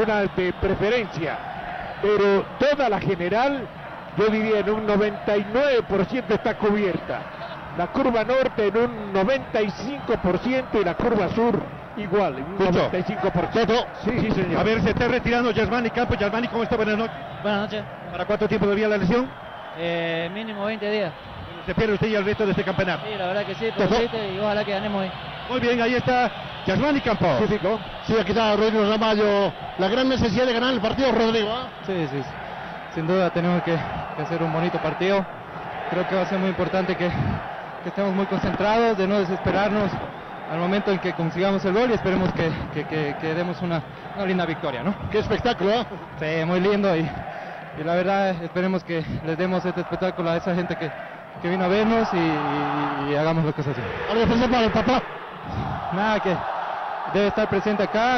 una de preferencia, pero toda la general, yo diría en un 99% está cubierta. La curva norte en un 95% y la curva sur igual, en un 95%. Sí, señor. A ver, se está retirando Yasmani Campos. Yasmani, ¿cómo está? Buenas noches. Buenas noches. ¿Para cuánto tiempo debía la lesión? Mínimo 20 días. ¿Se pierde usted ya el resto de este campeonato? Sí, la verdad que sí, pero y ojalá que ganemos hoy. Muy bien, ahí está Yasmani Campos. Sí, aquí está Rodrigo Ramallo. La gran necesidad de ganar el partido, Rodrigo. Sí. Sin duda tenemos que hacer un bonito partido. Creo que va a ser muy importante que estemos muy concentrados, de no desesperarnos al momento en que consigamos el gol y esperemos que demos una linda victoria, ¿no? Qué espectáculo, ¿eh? Sí, muy lindo y la verdad esperemos que les demos este espectáculo a esa gente que vino a vernos y hagamos lo que se hace. ¿Algo especial para el papá? Nada, que debe estar presente acá,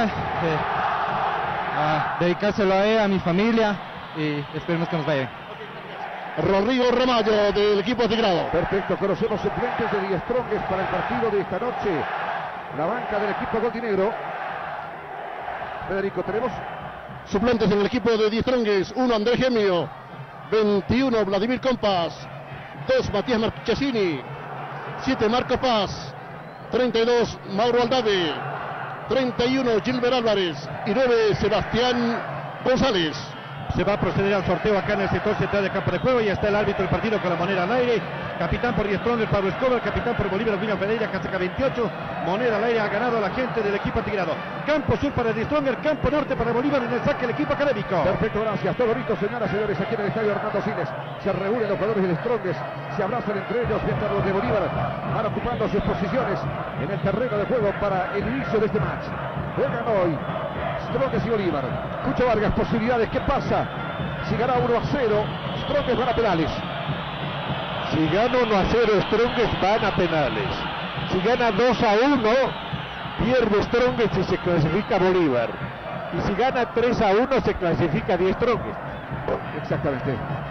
a dedicárselo a él, a mi familia y esperemos que nos vaya bien. Rodrigo Ramallo del equipo Tigrado. Perfecto, conocemos suplentes de Die Strongest para el partido de esta noche. La banca del equipo goldinegro. Federico, tenemos suplentes en el equipo de Die Strongest. 1 Andrés Gemio, 21 Vladimir Compas, 2 Matías Marchesini, 7 Marco Paz, 32 Mauro Aldave, 31 Gilbert Álvarez y 9 Sebastián González. Se va a proceder al sorteo acá en el sector central de campo de juego. Ya está el árbitro del partido con la moneda al aire. Capitán por Die Strongest, Pablo Escobar. Capitán por Bolívar, William Pereira, casaca 28. Moneda al aire, ha ganado la gente del equipo Tigrado. Campo sur para Die Strongest, campo norte para Bolívar en el saque el equipo académico. Perfecto, gracias. Todo listo, señoras y señores, aquí en el estadio Hernando Siles. Se reúnen los jugadores del Strongest, se abrazan entre ellos, mientras los de Bolívar van ocupando sus posiciones en el terreno de juego para el inicio de este match. Juegan hoy Strongest y Bolívar. Cucho Vargas, posibilidades, ¿qué pasa? Si gana 1-0, Strongest van a penales. Si gana 1-0, Strongest van a penales. Si gana 2-1, pierde Strongest y se clasifica Bolívar. Y si gana 3-1, se clasifica Die Strongest. Exactamente.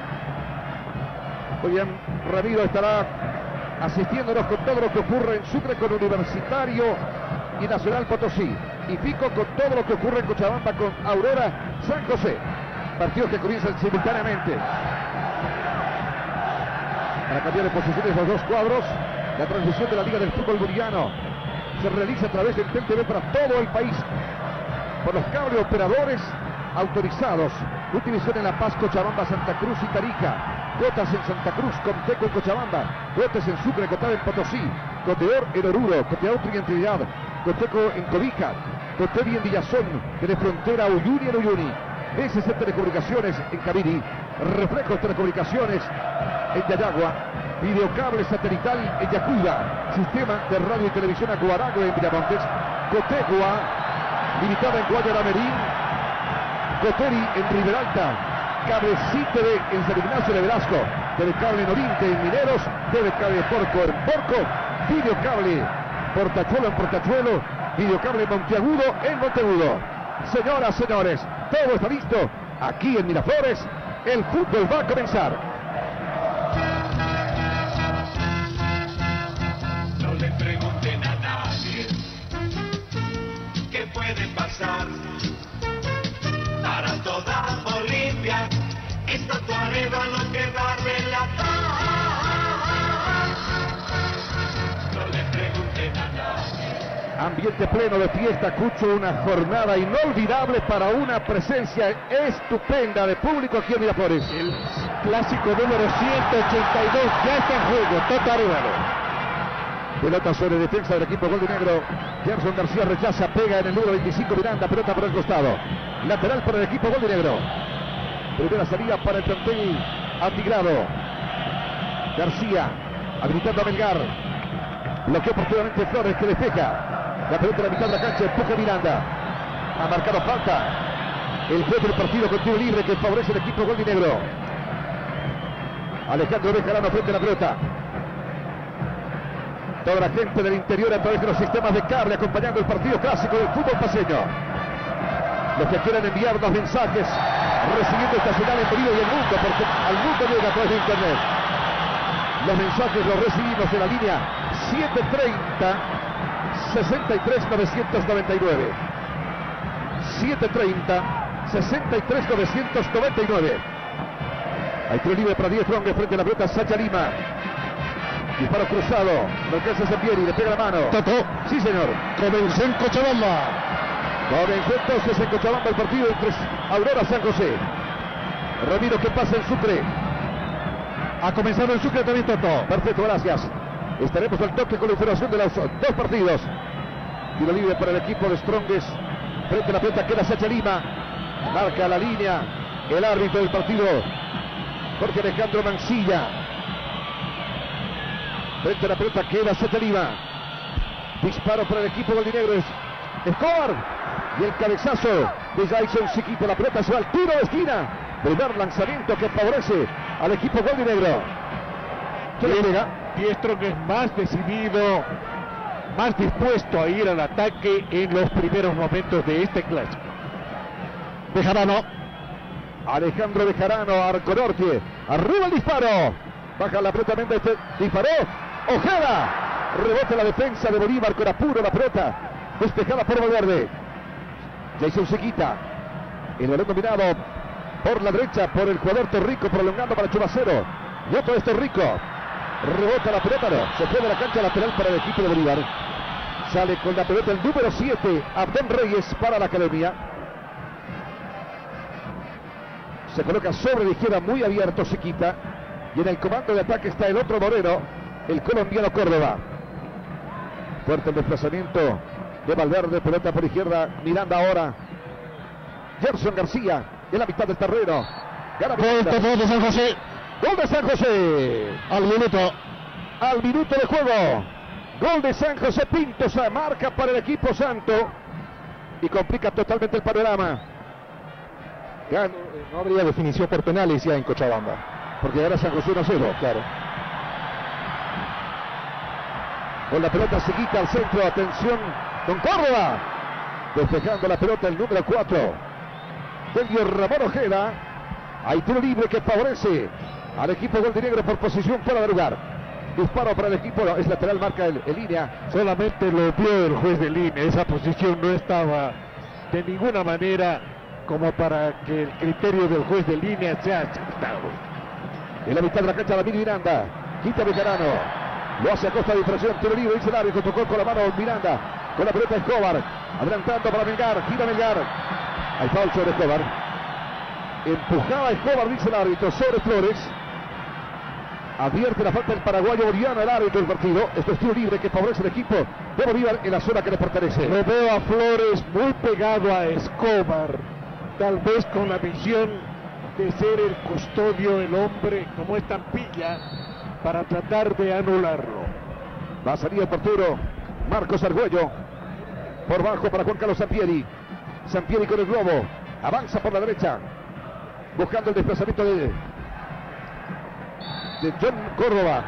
Muy bien, Ramiro estará asistiéndonos con todo lo que ocurre en Sucre con Universitario y Nacional Potosí. Y Pico con todo lo que ocurre en Cochabamba con Aurora San José. Partidos que comienzan simultáneamente. Para cambiar de posiciones los dos cuadros, la transmisión de la Liga del Fútbol Boliviano se realiza a través del TEL-TV para todo el país por los cable operadores autorizados. Utilización en La Paz, Cochabamba, Santa Cruz y Tarija. Cuotas en Santa Cruz, Conteco en Cochabamba. Cuotas en Sucre, Cotaba en Potosí. Coteor en Oruro, Coteautri en Trinidad. Coteco en Cobija. Cotevi en Villazón, Telefrontera Uyuni en Uyuni. SC Telecomunicaciones en Cabiri, Reflejos Telecomunicaciones en Yayagua, Videocable Satelital en Yacuiba, Sistema de Radio y Televisión Aguarago en Villamontes, Cotegua, Limitada en Guayaramerín, Coteri en Riberalta, Cable CITV en San Ignacio de Velasco, Telecable en Oriente en Mineros, Telecable Porco en Porco, Videocable Portachuelo en Portachuelo, Videocable Monteagudo en Monteagudo. Señoras, señores, todo está listo. Aquí en Miraflores, el fútbol va a comenzar. No le pregunten a nadie qué puede pasar. Para toda Bolivia, esta Tuarega lo que va a relatar. No le pregunten a nadie. Ambiente pleno de fiesta, Cucho, una jornada inolvidable para una presencia estupenda de público aquí en Miraflores. El clásico número 182 ya está en juego, Toto Arevalo. Pelota sobre defensa del equipo goldinegro. Gerson García rechaza, pega en el número 25 Miranda, pelota por el costado. Lateral para el equipo goldinegro. Primera salida para el plantel atigrado. García, habilitando a Melgar. Bloqueó oportunamente Flores, que despeja. La pelota en la mitad de la cancha, empuja Miranda. Ha marcado falta. El juez del partido con tiro libre que favorece el equipo goldinegro. Alejandro Bejarano frente a la pelota. Toda la gente del interior a través de los sistemas de cable acompañando el partido clásico del fútbol paseño. Los que quieran enviarnos mensajes recibiendo esta señal en Bolivia y el mundo, porque al mundo llega a través de internet. Los mensajes los recibimos en la línea 730 63 999. 730 63,999. Hay tiro libre para 10 Strong frente a la pelota Sacha Lima. Disparo cruzado, no alcanza Zampieri, le pega la mano. Toto. Sí, señor. Comenzó en Cochabamba. Comenzó entonces en Cochabamba el partido entre Aurora San José. Ramiro, ¿qué pasa en Sucre? Ha comenzado en Sucre también, Toto. Perfecto, gracias. Estaremos al toque con la información de los dos partidos. Tiro libre para el equipo de Strongest. Frente a la pelota queda Sacha Lima. Marca la línea el árbitro del partido, Jorge Alejandro Mancilla. Frente a la pelota queda Sacha Lima. Disparo para el equipo goldinegro. Escobar. Y el cabezazo de Jason Chiquito. La pelota se va al tiro de esquina. Primer lanzamiento que favorece al equipo goldinegro. ¿Qué le llega? Diestro que es más decidido, más dispuesto a ir al ataque en los primeros momentos de este clásico. Bejarano. Alejandro Bejarano, arco norte. Arriba el disparo. Baja la pelota Méndez. Disparó. Ojeda. Rebota la defensa de Bolívar con apuro la pelota. Despejada por Valverde. Jason se quita. El balón dominado por la derecha por el jugador Torrico, prolongando para Chumacero. Y otro es Torrico. Rebota la pelota, no. Se fue de la cancha lateral para el equipo de Bolívar. Sale con la pelota el número 7, Abdón Reyes para la academia. Se coloca sobre la izquierda, muy abierto, se quita. Y en el comando de ataque está el otro moreno, el colombiano Córdoba. Fuerte el desplazamiento de Valverde, pelota por izquierda, Miranda ahora. Gerson García, en la mitad del terreno. Gol de San José. Gol de San José. Al minuto De juego. Gol de San José. Pinto se marca para el equipo santo. Y complica totalmente el panorama. No habría definición por penales ya en Cochabamba. Porque gana San José 1-0. Claro. Con la pelota se quita al centro. Atención con Córdoba. Despejando la pelota el número 4. Delio Ramón Ojeda. Hay tiro libre que favorece al equipo goldinegro por posición fuera de lugar. Disparo para el equipo, es lateral, marca en línea. Solamente lo vio el juez de línea. Esa posición no estaba de ninguna manera como para que el criterio del juez de línea sea aceptado. En la mitad de la cancha David Miranda. Quita Bejarano. Lo hace a costa de infracción. Tiro libre, dice el árbitro. Tocó con la mano Miranda. Con la pelota Escobar. Adelantando para Melgar. Gira Melgar. Hay foul sobre Escobar. Empujaba Escobar, dice el árbitro, sobre Flores. Advierte la falta del paraguayo Boliviano, el árbitro del partido. Esto es tiro libre que favorece el equipo de Bolívar en la zona que le pertenece. Lo veo a Flores muy pegado a Escobar, tal vez con la visión de ser el custodio, el hombre como estampilla, para tratar de anularlo. Va a salir el portero Marcos Argüello. Por bajo para Juan Carlos Zampieri. Zampieri con el globo. Avanza por la derecha. Buscando el desplazamiento de John Córdoba.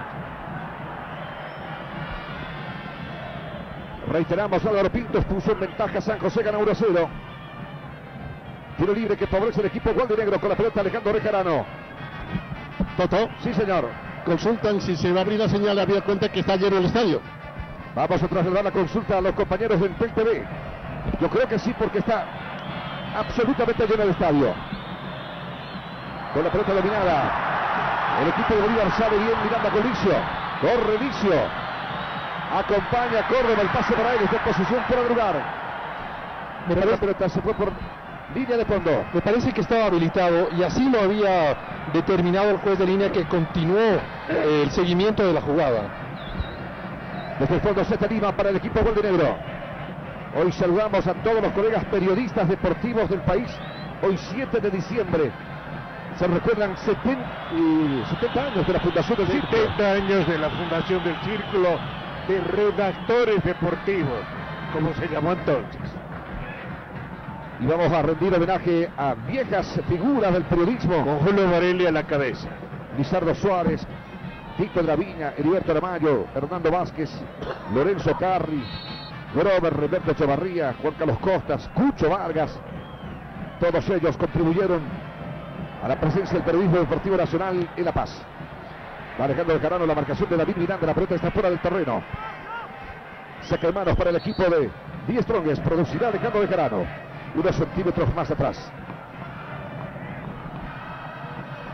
Reiteramos, Álvaro Pintos puso en ventaja. San José gana 1-0. Tiro libre que favorece el equipo goldinegro con la pelota Alejandro Bejarano. Toto. Sí, señor. Consultan si se va a abrir la señal, había cuenta que está lleno el estadio. Vamos a trasladar la consulta a los compañeros del PEN TV. Yo creo que sí, porque está absolutamente lleno el estadio. Con la pelota dominada. El equipo de Bolívar sale bien, Miranda con Licio. Corre Licio. Acompaña Córdoba, el pase para él, está en posición fuera de lugar. La pelota se fue por línea de fondo. Me parece que estaba habilitado y así lo había determinado el juez de línea, que continuó el seguimiento de la jugada. Desde el fondo Sacha Lima para el equipo goldinegro. Hoy saludamos a todos los colegas periodistas deportivos del país. Hoy 7 de diciembre. Se recuerdan 70 años de la fundación del Círculo. 70 años de la fundación del Círculo de Redactores Deportivos, como se llamó entonces. Y vamos a rendir homenaje a viejas figuras del periodismo. Con Julio Varelli a la cabeza. Lizardo Suárez, Tito Draviña, Heriberto Aramayo, Hernando Vázquez, Lorenzo Carri, Grover, Roberto Echevarría, Juan Carlos Costas, Cucho Vargas. Todos ellos contribuyeron a la presencia del periodismo deportivo nacional en La Paz. Va Alejandro Bejarano, la marcación de David Miranda, la pelota está fuera del terreno. Saca de manos para el equipo de Die Strongest, producirá Alejandro Bejarano. Unos centímetros más atrás.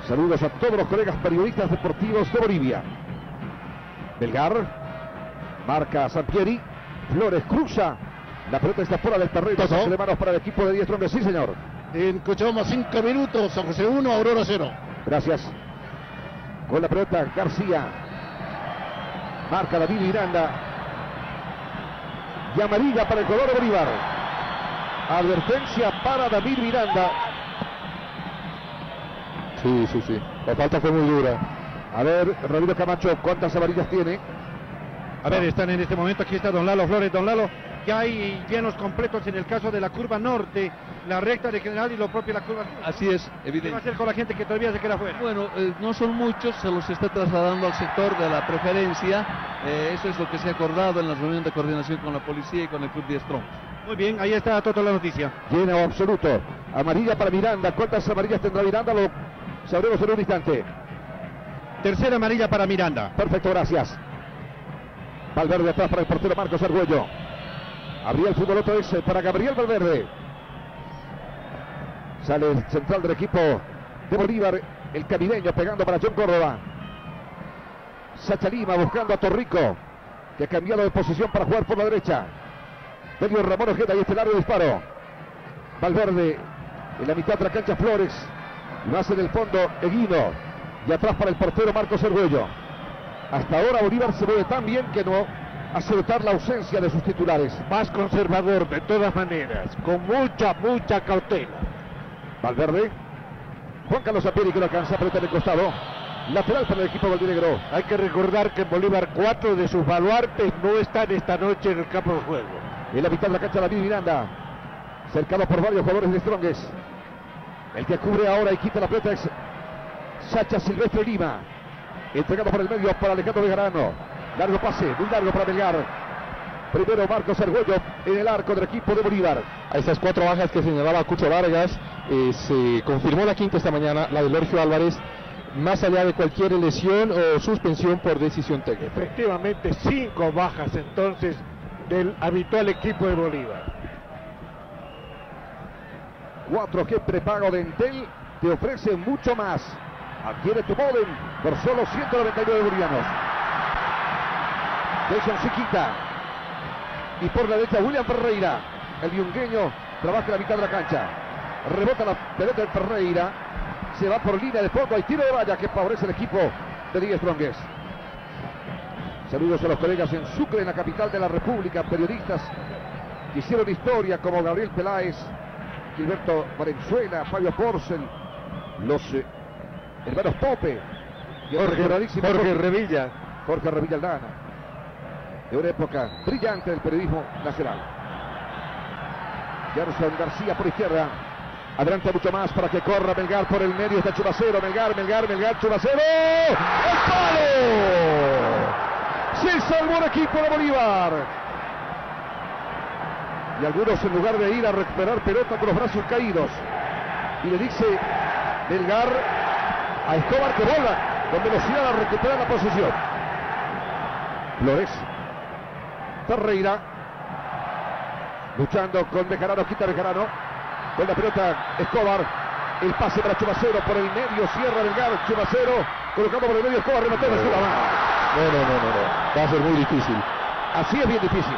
Saludos a todos los colegas periodistas deportivos de Bolivia. Melgar, marca a Sampieri, Flores cruza, la pelota está fuera del terreno, saque de manos para el equipo de Die Strongest, sí señor. En Cochabamba 5 minutos, San José 1, Aurora 0. Gracias. Con la pelota García, marca David Miranda, y amarilla para el color de Bolívar. Advertencia para David Miranda. Sí, la falta fue muy dura. A ver, Ramiro Camacho, ¿cuántas amarillas tiene? A ver, están en este momento, aquí está don Lalo Flores. Don Lalo, ya hay llenos completos en el caso de la curva norte, la recta de General y lo propio la curva sur. Así es, ¿Qué va a evidente. hacer con la gente que todavía se queda afuera? Bueno, no son muchos, se los está trasladando al sector de la preferencia. Eso es lo que se ha acordado en la reunión de coordinación con la policía y con el Club Die Strongest. Muy bien, ahí está toda la noticia. Lleno absoluto. Amarilla para Miranda. ¿Cuántas amarillas tendrá Miranda? Lo sabremos en un instante. Tercera amarilla para Miranda. Perfecto, gracias. Valverde atrás para el portero Marcos Argüello. Abría el fútbol otra vez para Gabriel Valverde. Sale el central del equipo de Bolívar, el camineño pegando para John Córdoba. Sacha Lima buscando a Torrico, que ha cambiado de posición para jugar por la derecha. Delio Ramón Ojeda y este largo disparo. Valverde en la mitad de la cancha Flores. Lo hace en el fondo Eguino. Y atrás para el portero Marcos Argüello. Hasta ahora Bolívar se mueve tan bien que no hace notar la ausencia de sus titulares. Más conservador de todas maneras, con mucha cautela. Valverde. Juan Carlos Sampieri que lo alcanza, pelota en el costado. Lateral para el equipo Valdiregro. Hay que recordar que en Bolívar 4 de sus baluartes no están esta noche en el campo de juego. En la mitad de la cancha David Miranda. Cercado por varios jugadores de Strongest. El que cubre ahora y quita la pelota es Sacha Silvestre Lima. Entregado por el medio para Alejandro Bejarano. Largo pase, muy largo para Melgar. Primero Marcos Argüello en el arco del equipo de Bolívar. A esas 4 bajas que señalaba Cucho Vargas, se confirmó la quinta esta mañana, la de Lorgio Álvarez, más allá de cualquier lesión o suspensión por decisión técnica. Efectivamente, 5 bajas entonces del habitual equipo de Bolívar. 4G prepago de Entel te ofrece mucho más. Adquiere tu modem por solo 199 bolivianos. Jason Siquita. Y por la derecha William Ferreira. El yungueño trabaja en la mitad de la cancha. Rebota la pelota de Ferreira. Se va por línea de fondo. Hay tiro de valla que favorece el equipo de Die Strongest. Saludos a los colegas en Sucre, en la capital de la República. Periodistas que hicieron historia como Gabriel Peláez, Gilberto Valenzuela, Fabio Porcel, los hermanos Pope, y Jorge Revilla. Jorge Revilla Aldana, de una época brillante del periodismo nacional. Gerson García por izquierda, adelante mucho más para que corra Melgar por el medio, está Chumacero, Melgar, Chumacero, ¡el palo! Se salvó el equipo de Bolívar. Y algunos en lugar de ir a recuperar pelota con los brazos caídos, y le dice Melgar a Escobar que vuelva con velocidad a recuperar la posesión. Flores, Ferreira, luchando con Bejarano, quita Bejarano, con la pelota Escobar, el pase para Chumacero por el medio, cierra Melgar, Chumacero, colocando por el medio Escobar, remató de la mano. No, va a ser muy difícil. Así es bien difícil.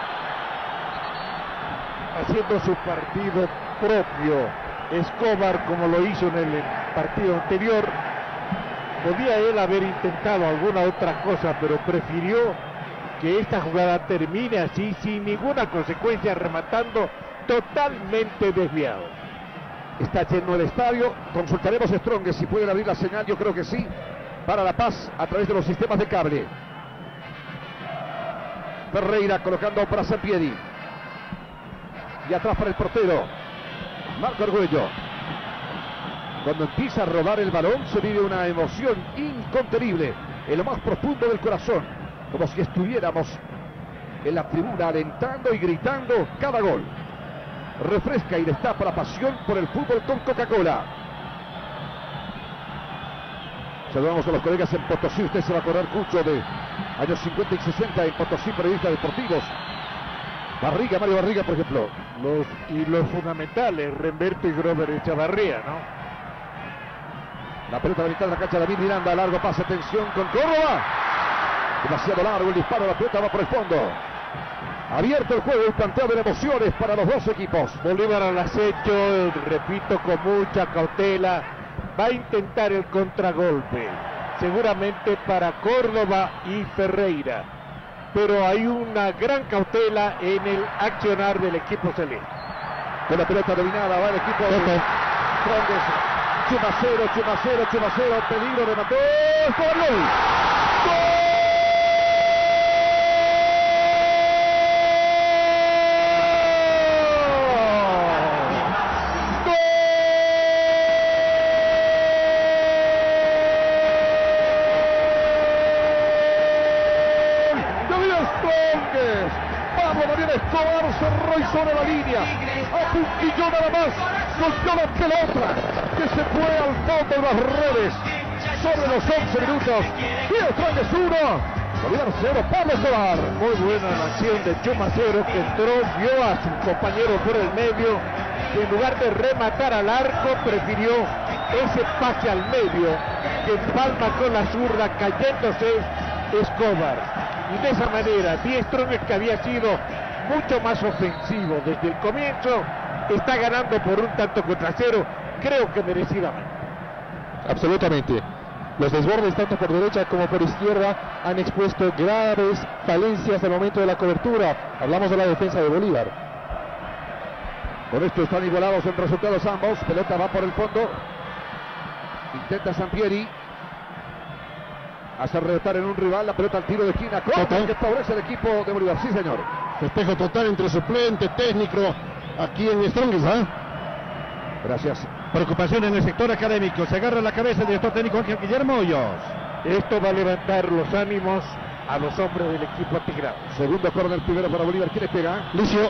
Haciendo su partido propio, Escobar, como lo hizo en el partido anterior. Podía él haber intentado alguna otra cosa, pero prefirió que esta jugada termine así, sin ninguna consecuencia, rematando totalmente desviado. Está lleno el estadio. Consultaremos Strongest si pueden abrir la señal, yo creo que sí, para La Paz a través de los sistemas de cable. Ferreira colocando para Sampieri. Y atrás para el portero Marco Argüello. Cuando empieza a rodar el balón se vive una emoción incontenible en lo más profundo del corazón, como si estuviéramos en la tribuna alentando y gritando cada gol. Refresca y destapa la pasión por el fútbol con Coca-Cola. Saludamos a los colegas en Potosí. Usted se va a acordar mucho de años 50 y 60 en Potosí, periodistas deportivos. Barriga, Mario Barriga, por ejemplo. Los fundamentales, Remberto y Grover Echavarría, ¿no? La pelota a la mitad de la cancha, David Miranda, largo pase, atención con Córdoba. Demasiado largo el disparo, la pelota va por el fondo. Abierto el juego y planteado de emociones para los dos equipos. Bolívar al acecho, repito, con mucha cautela. Va a intentar el contragolpe, seguramente para Córdoba y Ferreira. Pero hay una gran cautela en el accionar del equipo celeste. Con la pelota dominada va el equipo de Strongest. Chumacero, Chumacero, Chumacero, peligro de Mateo. ¡Gol! Vamos, Daniel Escobar, cerró y sobre la línea, apuntilló nada más, golpeó la pelota que se fue al fondo de las redes sobre los 11 minutos. Die Strongest 1, Bolívar 0, Pablo Escobar. Muy buena la acción de Chumacero, que entró, vio a su compañero por el medio, y en lugar de rematar al arco, prefirió ese pase al medio, que empalma con la zurda, cayéndose Escobar. Y de esa manera, Die Strongest, que había sido mucho más ofensivo desde el comienzo, está ganando por 1-0, creo que merecidamente. Absolutamente. Los desbordes tanto por derecha como por izquierda han expuesto graves falencias al momento de la cobertura. Hablamos de la defensa de Bolívar. Con esto están igualados en resultados ambos. Pelota va por el fondo. Intenta Sampieri. Hace rebotar en un rival, la pelota al tiro de esquina, que favorece al equipo de Bolívar. Sí, señor. Festejo total entre suplente, técnico, aquí en Strongest, ¿eh? Gracias. Preocupación en el sector académico. Se agarra la cabeza el director técnico Ángel Guillermo Hoyos. Esto va a levantar los ánimos a los hombres del equipo atigrado. Segundo córner, primero para Bolívar. ¿Quién les pega? Lucio.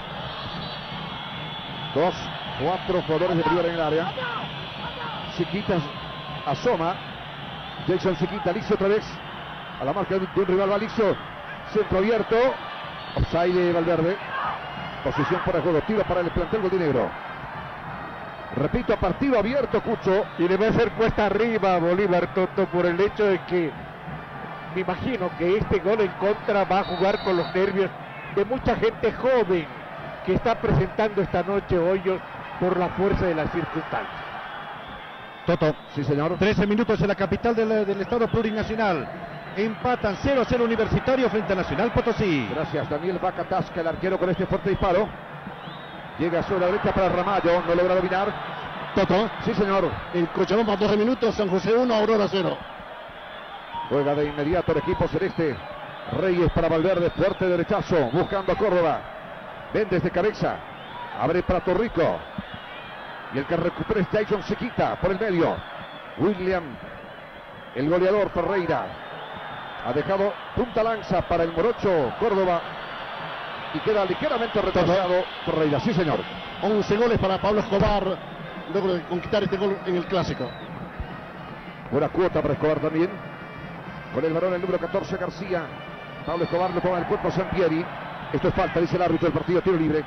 2, 4 jugadores de Bolívar en el área. Chiquita asoma. Jason Chiquita, Licio otra vez. A la marca de un rival, va Licio. Centro abierto. Offside de Valverde. Posición para el juego. Tiro para el plantel goldinegro. Repito, partido abierto, Cucho. Y le va a hacer cuesta arriba a Bolívar, Toto, por el hecho de que me imagino que este gol en contra va a jugar con los nervios de mucha gente joven que está presentando esta noche Hoyos por la fuerza de las circunstancias. Toto. Sí, señor. 13 minutos en la capital del estado plurinacional. Empatan 0-0 Universitario frente a Nacional Potosí. Gracias, Daniel Vaca Tasca, el arquero, con este fuerte disparo. Llega sobre la derecha para Ramallo, no logra dominar. Toto. Sí, señor. El Cochabamba 12 minutos, San José 1, Aurora 0. Juega de inmediato el equipo celeste. Reyes para Valverde, fuerte derechazo, buscando a Córdoba. Vende de cabeza, abre para Torrico. Y el que recupera es Jason Chiquita por el medio. William, el goleador Ferreira. Ha dejado punta lanza para el morocho Córdoba. Y queda ligeramente retrasado Ferreira. Sí, señor. 11 goles para Pablo Escobar, luego de conquistar este gol en el Clásico. Buena cuota para Escobar también. Con el varón el número 14, García. Pablo Escobar le toma el cuerpo a Sampieri. Esto es falta, dice el árbitro del partido, tiro libre.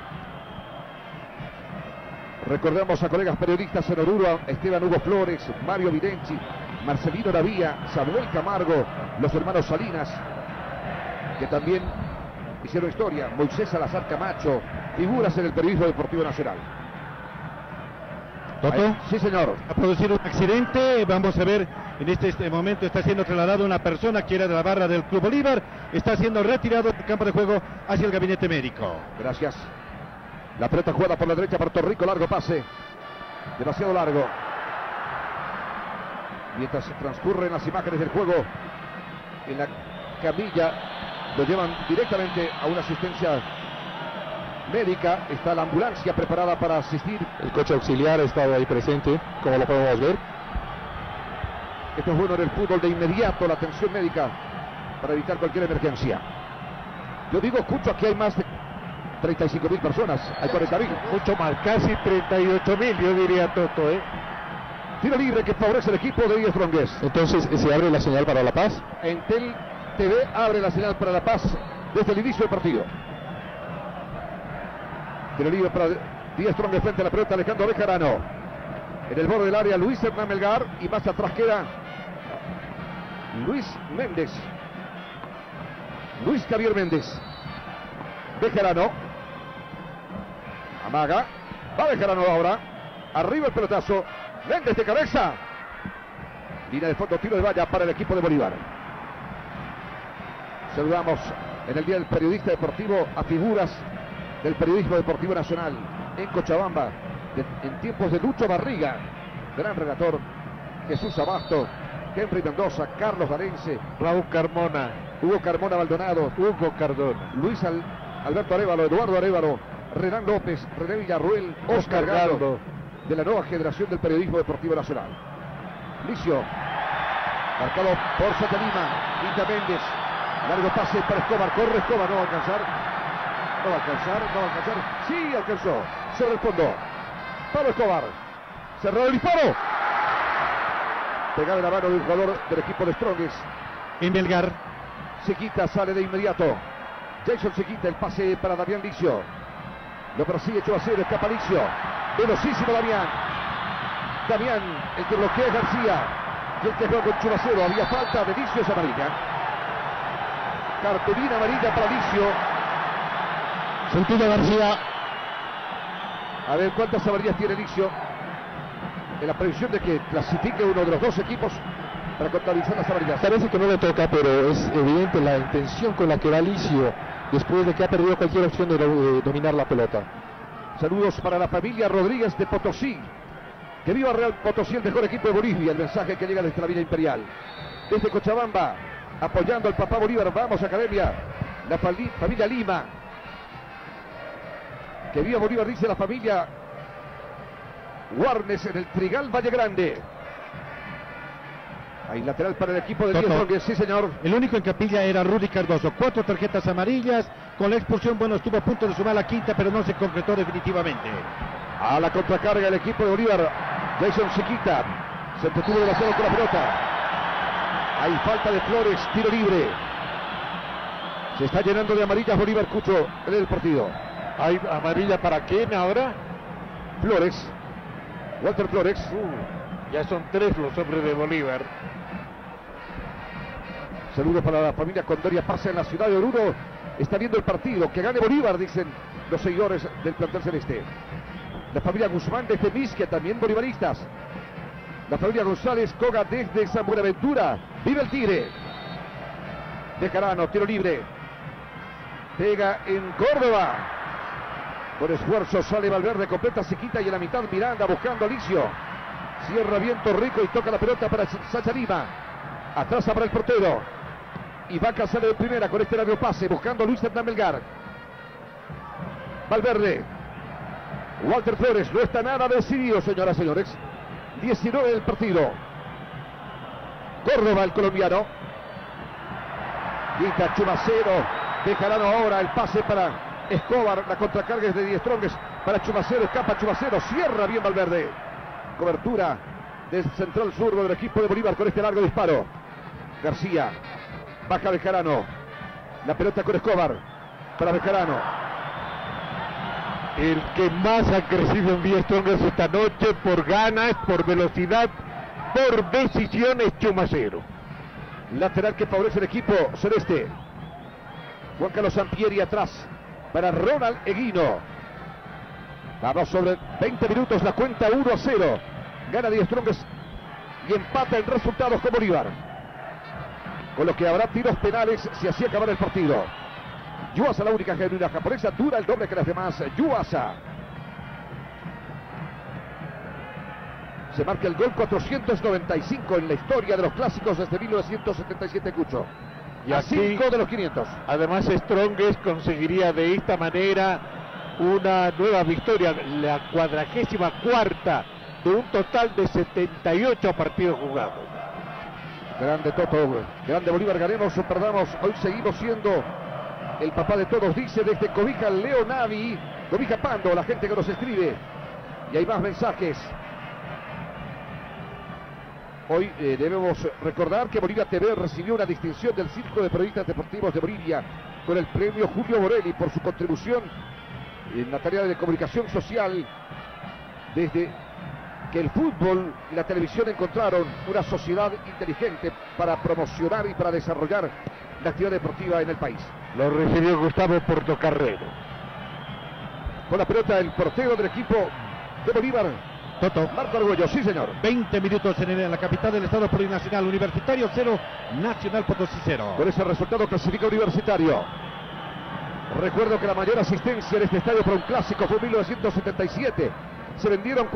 Recordamos a colegas periodistas en Oruro, Esteban Hugo Flores, Mario Videnci, Marcelino Navía, Samuel Camargo, los hermanos Salinas, que también hicieron historia. Moisés Salazar Camacho, figuras en el periodismo deportivo nacional. ¿Toto? Sí, señor. Ha producido un accidente. Vamos a ver, en este momento está siendo trasladado una persona que era de la barra del Club Bolívar. Está siendo retirado del campo de juego hacia el gabinete médico. Gracias. La pelota jugada por la derecha para Torrico, largo pase. Demasiado largo. Mientras transcurren las imágenes del juego, en la camilla lo llevan directamente a una asistencia médica. Está la ambulancia preparada para asistir. El coche auxiliar ha estado ahí presente, como lo podemos ver. Esto es bueno en el fútbol, de inmediato la atención médica para evitar cualquier emergencia. Yo digo, Cucho, aquí hay más de 35.000 personas, hay 40.000. Mucho más, casi 38.000, yo diría, Toto, ¿eh? Tiro libre que favorece el equipo de Die Strongest. Entonces, ¿se abre la señal para La Paz? Entel TV abre la señal para La Paz desde el inicio del partido. Tiro libre para Die Strongest frente a la pelota, Alejandro Bejarano. En el borde del área, Luis Hernán Melgar. Y más atrás queda Luis Méndez. Luis Javier Méndez. Bejarano. Amaga. Va Bejarano ahora. Arriba el pelotazo. Méndez de cabeza. Línea de fondo, tiro de valla para el equipo de Bolívar. Saludamos en el Día del Periodista Deportivo a figuras del periodismo deportivo nacional en Cochabamba, en tiempos de Lucho Barriga, gran relator, Jesús Abasto, Henry Mendoza, Carlos Valense, Raúl Carmona, Hugo Carmona Maldonado, Hugo Cardona, Luis Alberto Arévalo, Eduardo Arévalo, Renan López, René Villarruel, Oscar Gallo, de la nueva generación del periodismo deportivo nacional. Licio, marcado por Satalima, Quinta Méndez, largo pase para Escobar, corre Escobar, no va a alcanzar, no va a alcanzar, no va a alcanzar, sí alcanzó, sobre el fondo, Pablo Escobar, cerrado el disparo, pegada en la mano de un jugador del equipo de Strongest. En Melgar. Sequita sale de inmediato, Jason Sequita, el pase para Damián Licio, lo persigue Chubacero, escapa Licio, velocísimo Damián, el que bloquea García, y el que juega con Chubacero, había falta de Licio, es amarilla. Cartulina amarilla para Licio. Sentido García. A ver cuántas amarillas tiene Licio. En la previsión de que clasifique uno de los dos equipos para contabilizar las amarillas. Parece que no le toca, pero es evidente la intención con la que va Licio después de que ha perdido cualquier opción de dominar la pelota. Saludos para la familia Rodríguez de Potosí. Que viva Real Potosí, el mejor equipo de Bolivia. El mensaje que llega desde la Villa Imperial. Desde Cochabamba, apoyando al papá Bolívar. Vamos, Academia. La familia Lima. Que viva Bolívar, dice la familia Warnes en el Trigal Valle Grande. Hay lateral para el equipo de Diez. Sí, señor. El único en capilla era Rudy Cardoso. 4 tarjetas amarillas. Con la expulsión, bueno, estuvo a punto de sumar la quinta, pero no se concretó definitivamente. A la contracarga el equipo de Bolívar. Jason Sequita. Se entretuvo demasiado con la pelota. Hay falta de Flores. Tiro libre. Se está llenando de amarillas Bolívar, Cucho, en el partido. ¿Hay amarilla para quién ahora? Flores. Walter Flores. Ya son 3 los hombres de Bolívar. Saludos para la familia Condoria Pasa en la ciudad de Oruro. Está viendo el partido. Que gane Bolívar, dicen los seguidores del plantel celeste. La familia Guzmán desde Misquia, también bolivaristas. La familia González Coga desde San Buenaventura. Vive el Tigre. Bejarano, tiro libre. Pega en Córdoba. Por esfuerzo sale Valverde, completa Sequita y en la mitad Miranda buscando a Licio. Cierra Viento Rico y toca la pelota para Sacha Lima. Atrasa para el portero. Y Vaca sale de primera con este largo pase buscando a Luis Hernán Melgar. Valverde. Walter Flores, no está nada decidido, señoras y señores. 19 del partido. Córdoba, el colombiano. Quita Chumacero. Bejarano ahora, el pase para Escobar. La contracarga es de Die Strongest para Chumacero. Escapa Chumacero, cierra bien Valverde. Cobertura del central zurdo del equipo de Bolívar con este largo disparo. García. Baja Bejarano. La pelota con Escobar para Bejarano. El que más ha crecido en Die Strongest esta noche por ganas, por velocidad, por decisiones, Chumacero. Lateral que favorece el equipo celeste. Juan Carlos Sampieri atrás para Ronald Eguino. Vamos sobre 20 minutos, la cuenta 1-0. Gana Die Strongest y empata en resultados con Bolívar. Con lo que habrá tiros penales si así acabara el partido. Yuasa, la única genuina japonesa, dura el doble que las demás. Yuasa. Se marca el gol 495 en la historia de los clásicos desde 1977, Cucho. Y a aquí, 5 de los 500. Además, Strongest conseguiría de esta manera una nueva victoria, la 44ª de un total de 78 partidos jugados. Grande Toto, grande Bolívar, ganemos o perdamos, hoy seguimos siendo el papá de todos, dice desde Cobija Leo Navi, Cobija Pando, la gente que nos escribe. Y hay más mensajes. Hoy debemos recordar que Bolivia TV recibió una distinción del Círculo de Periodistas Deportivos de Bolivia con el premio Julio Borelli por su contribución en la tarea de comunicación social desde que el fútbol y la televisión encontraron una sociedad inteligente para promocionar y para desarrollar la actividad deportiva en el país. Lo recibió Gustavo Portocarrero. Con la pelota el portero del equipo de Bolívar, Toto. Marco Argüello, sí señor. 20 minutos en la capital del estado plurinacional. Universitario 0, Nacional Potosí 0. Con ese resultado clasifica Universitario. Recuerdo que la mayor asistencia en este estadio para un clásico fue en 1977. Se vendieron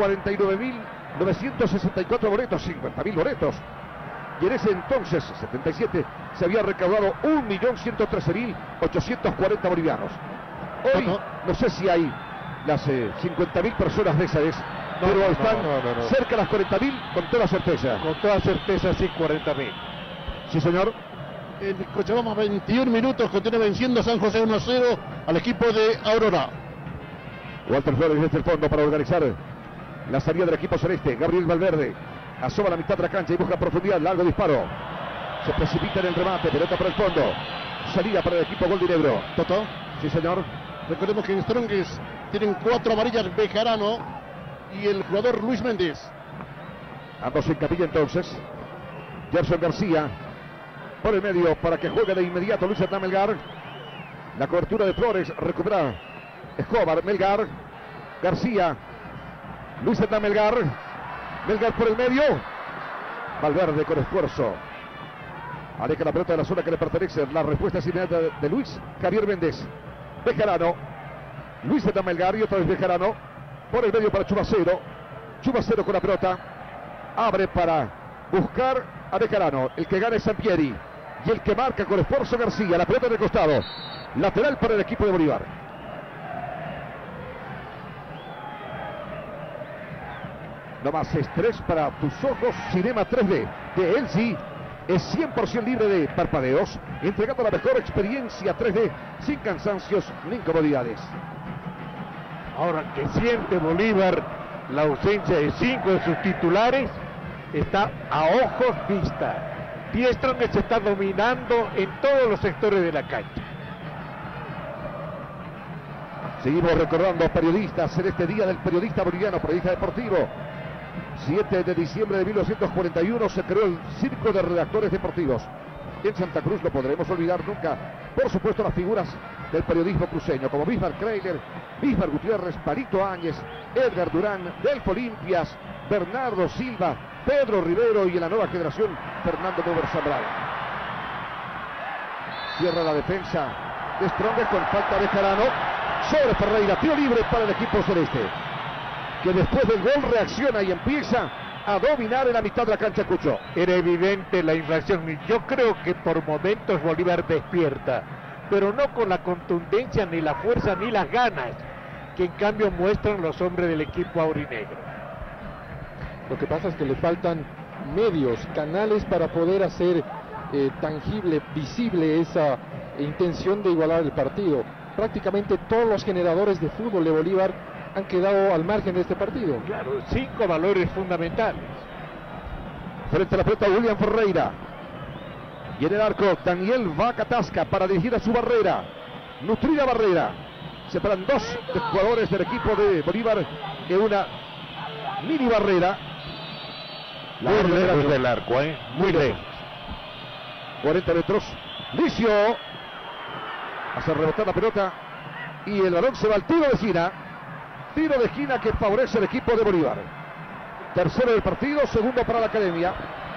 49.964 boletos, 50.000 boletos. Y en ese entonces, 77, se había recaudado 1.113.840 bolivianos. Hoy no sé si hay las 50.000 personas de esa vez, pero están cerca de las 40.000 con toda certeza. Con toda certeza, sí, 40.000. Sí, señor. En Cochabamba, 21 minutos, continúa venciendo San José 1-0 al equipo de Aurora. Walter Flores desde el fondo para organizar la salida del equipo celeste. Gabriel Valverde asoma la mitad de la cancha y busca profundidad. Largo disparo. Se precipita en el remate. Pelota para el fondo. Salida para el equipo goldinegro. Toto. Sí, señor. Recordemos que en Strongest tienen 4 amarillas Bejarano y el jugador Luis Méndez. Ambos en capilla entonces. Gerson García por el medio para que juegue de inmediato Luis Hernán Melgar. La cobertura de Flores. Recupera Escobar. Melgar. García. Luis Hernán Melgar. Melgar por el medio. Valverde con esfuerzo. Aleja la pelota de la zona que le pertenece. La respuesta es inmediata de Luis Javier Méndez. Bejarano. Luis Hernán Melgar y otra vez Bejarano. Por el medio para Chubacero. Chubacero con la pelota. Abre para buscar a Bejarano. El que gana es Sampieri. Y el que marca con esfuerzo García. La pelota en el costado. Lateral para el equipo de Bolívar. No más estrés para tus ojos. Cinema 3D de LG es 100% libre de parpadeos, entregando la mejor experiencia 3D sin cansancios ni incomodidades. Ahora que siente Bolívar la ausencia de 5 de sus titulares, está a ojos vista. Die Strongest se está dominando en todos los sectores de la cancha. Seguimos recordando periodistas en este día del periodista boliviano, periodista deportivo. 7 de diciembre de 1941 se creó el Circo de Redactores Deportivos. En Santa Cruz no podremos olvidar nunca, por supuesto, las figuras del periodismo cruceño, como Bismarck Kreiler, Bismarck Gutiérrez, Parito Áñez, Edgar Durán, Delfo Limpias, Bernardo Silva, Pedro Rivero y en la nueva generación, Fernando Mover Zambrano. Cierra la defensa de Strongest con falta de Jarano sobre Ferreira. Tiro libre para el equipo celeste, que después del gol reacciona y empieza a dominar en la mitad de la cancha. Cucho. Era evidente la infracción y yo creo que por momentos Bolívar despierta, pero no con la contundencia, ni la fuerza, ni las ganas que en cambio muestran los hombres del equipo aurinegro. Lo que pasa es que le faltan medios, canales para poder hacer tangible, visible esa intención de igualar el partido. Prácticamente todos los generadores de fútbol de Bolívar han quedado al margen de este partido. Claro, 5 valores fundamentales. Frente a la pelota William Ferreira. Y en el arco Daniel Vacatasca para dirigir a su barrera. Nutrida barrera. Separan 2 jugadores del equipo de Bolívar en una mini barrera. Muy lejos del arco, muy lejos. 40 metros. Licio hace rebotar la pelota y el balón se va al tiro de esquina. Tiro de esquina que favorece al equipo de Bolívar. Tercero del partido, segundo para la academia.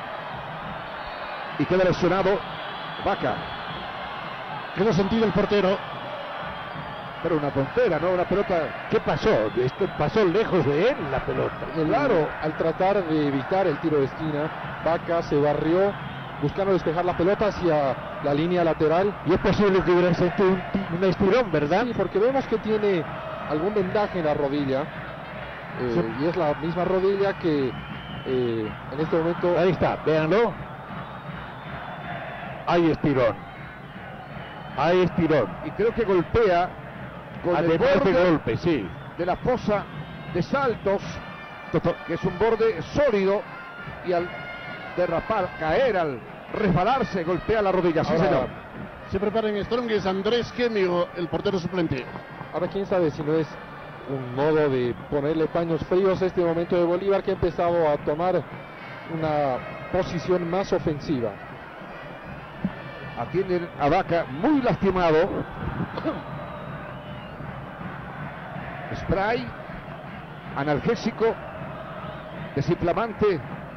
Y queda lesionado Vaca. Quedó sentido el portero. Pero una tontera, ¿no? Una pelota. ¿Qué pasó? Esto pasó lejos de él la pelota. Claro, al tratar de evitar el tiro de esquina, Vaca se barrió buscando despejar la pelota hacia la línea lateral. Y es posible que hubiera sentido un estirón, ¿verdad? Sí, porque vemos que tiene algún vendaje en la rodilla. Y es la misma rodilla que en este momento... Ahí está, véanlo. Hay estirón. Hay estirón. Y creo que golpea con el además borde de golpe, sí, de la fosa de Saltos, que es un borde sólido, y al derrapar, caer, al resbalarse, golpea la rodilla. Sí, Ahora, señor. Se prepara en Strongest Andrés Gemio, el portero suplente. Ahora quién sabe si no es un modo de ponerle paños fríos a este momento de Bolívar, que ha empezado a tomar una posición más ofensiva. Atienden a Vaca, muy lastimado. Spray, analgésico, desinflamante.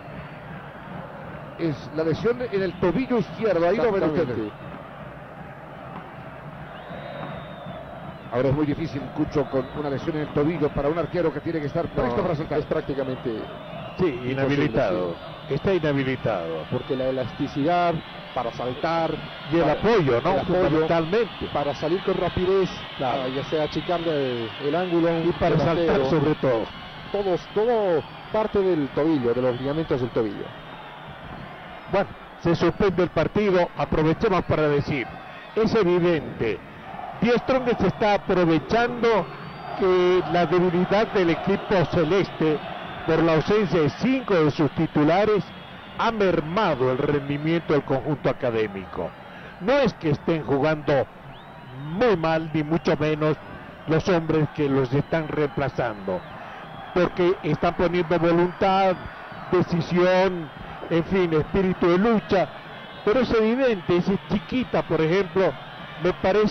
Es la lesión en el tobillo izquierdo, ahí lo ven ustedes. Ahora es muy difícil, Cucho, con una lesión en el tobillo para un arquero que tiene que estar presto para saltar. Es prácticamente inhabilitado. Sí. Está inhabilitado. Porque la elasticidad para saltar y el apoyo, ¿no? Fundamentalmente. Para salir con rapidez, claro. Ya sea achicarle el ángulo y para saltar sobre todo. Todo parte del tobillo, de los ligamentos del tobillo. Bueno, se suspende el partido. Aprovechemos para decir, es evidente, Die Strongest está aprovechando que la debilidad del equipo celeste por la ausencia de 5 de sus titulares ha mermado el rendimiento del conjunto académico. No es que estén jugando muy mal, ni mucho menos los hombres que los están reemplazando, porque están poniendo voluntad, decisión, en fin, espíritu de lucha. Pero es evidente, ese Chiquita, por ejemplo, me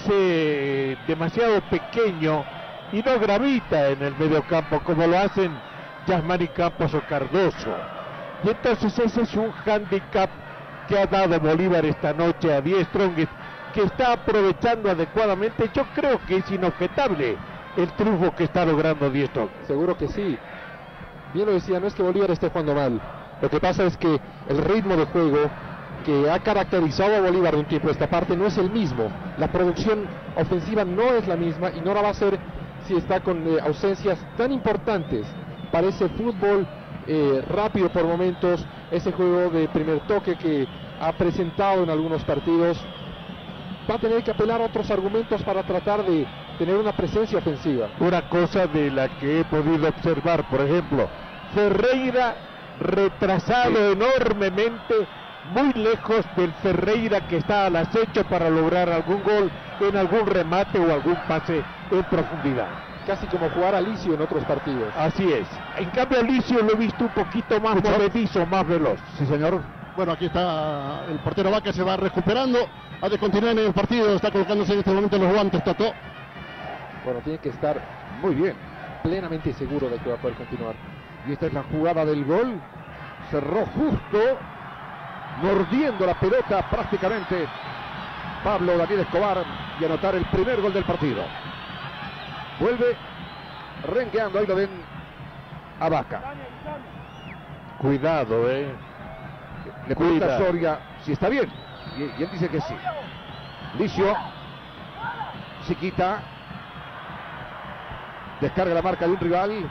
parece demasiado pequeño y no gravita en el mediocampo como lo hacen Yasmani Campos o Cardoso. Y entonces ese es un hándicap que ha dado Bolívar esta noche a Die Strongest, que está aprovechando adecuadamente. Yo creo que es inobjetable el triunfo que está logrando Die Strongest. Seguro que sí. Bien lo decía, no es que Bolívar esté jugando mal. Lo que pasa es que el ritmo de juego que ha caracterizado a Bolívar de un tiempo a esta parte no es el mismo. La producción ofensiva no es la misma y no la va a ser si está con ausencias tan importantes. Parece fútbol rápido por momentos, ese juego de primer toque que ha presentado en algunos partidos. Va a tener que apelar a otros argumentos para tratar de tener una presencia ofensiva. Una cosa de la que he podido observar, por ejemplo, Ferreira retrasado enormemente, muy lejos del Ferreira que está al acecho para lograr algún gol en algún remate o algún pase en profundidad. Casi como jugar a Licio en otros partidos. Así es. En cambio, a Licio lo he visto un poquito más movedizo, más veloz. Sí, señor. Bueno, aquí está el portero Vaca, se va recuperando. Ha de continuar en el partido, está colocándose en este momento los guantes, Tato. Bueno, tiene que estar muy bien, plenamente seguro de que va a poder continuar. Y esta es la jugada del gol. Cerró justo, mordiendo la pelota prácticamente Pablo Daniel Escobar, y anotar el primer gol del partido. Vuelve renqueando, ahí lo ven a Vaca. Cuidado, Le pregunta a Soria si está bien, y él dice que sí. Licio, Chiquita, descarga la marca de un rival.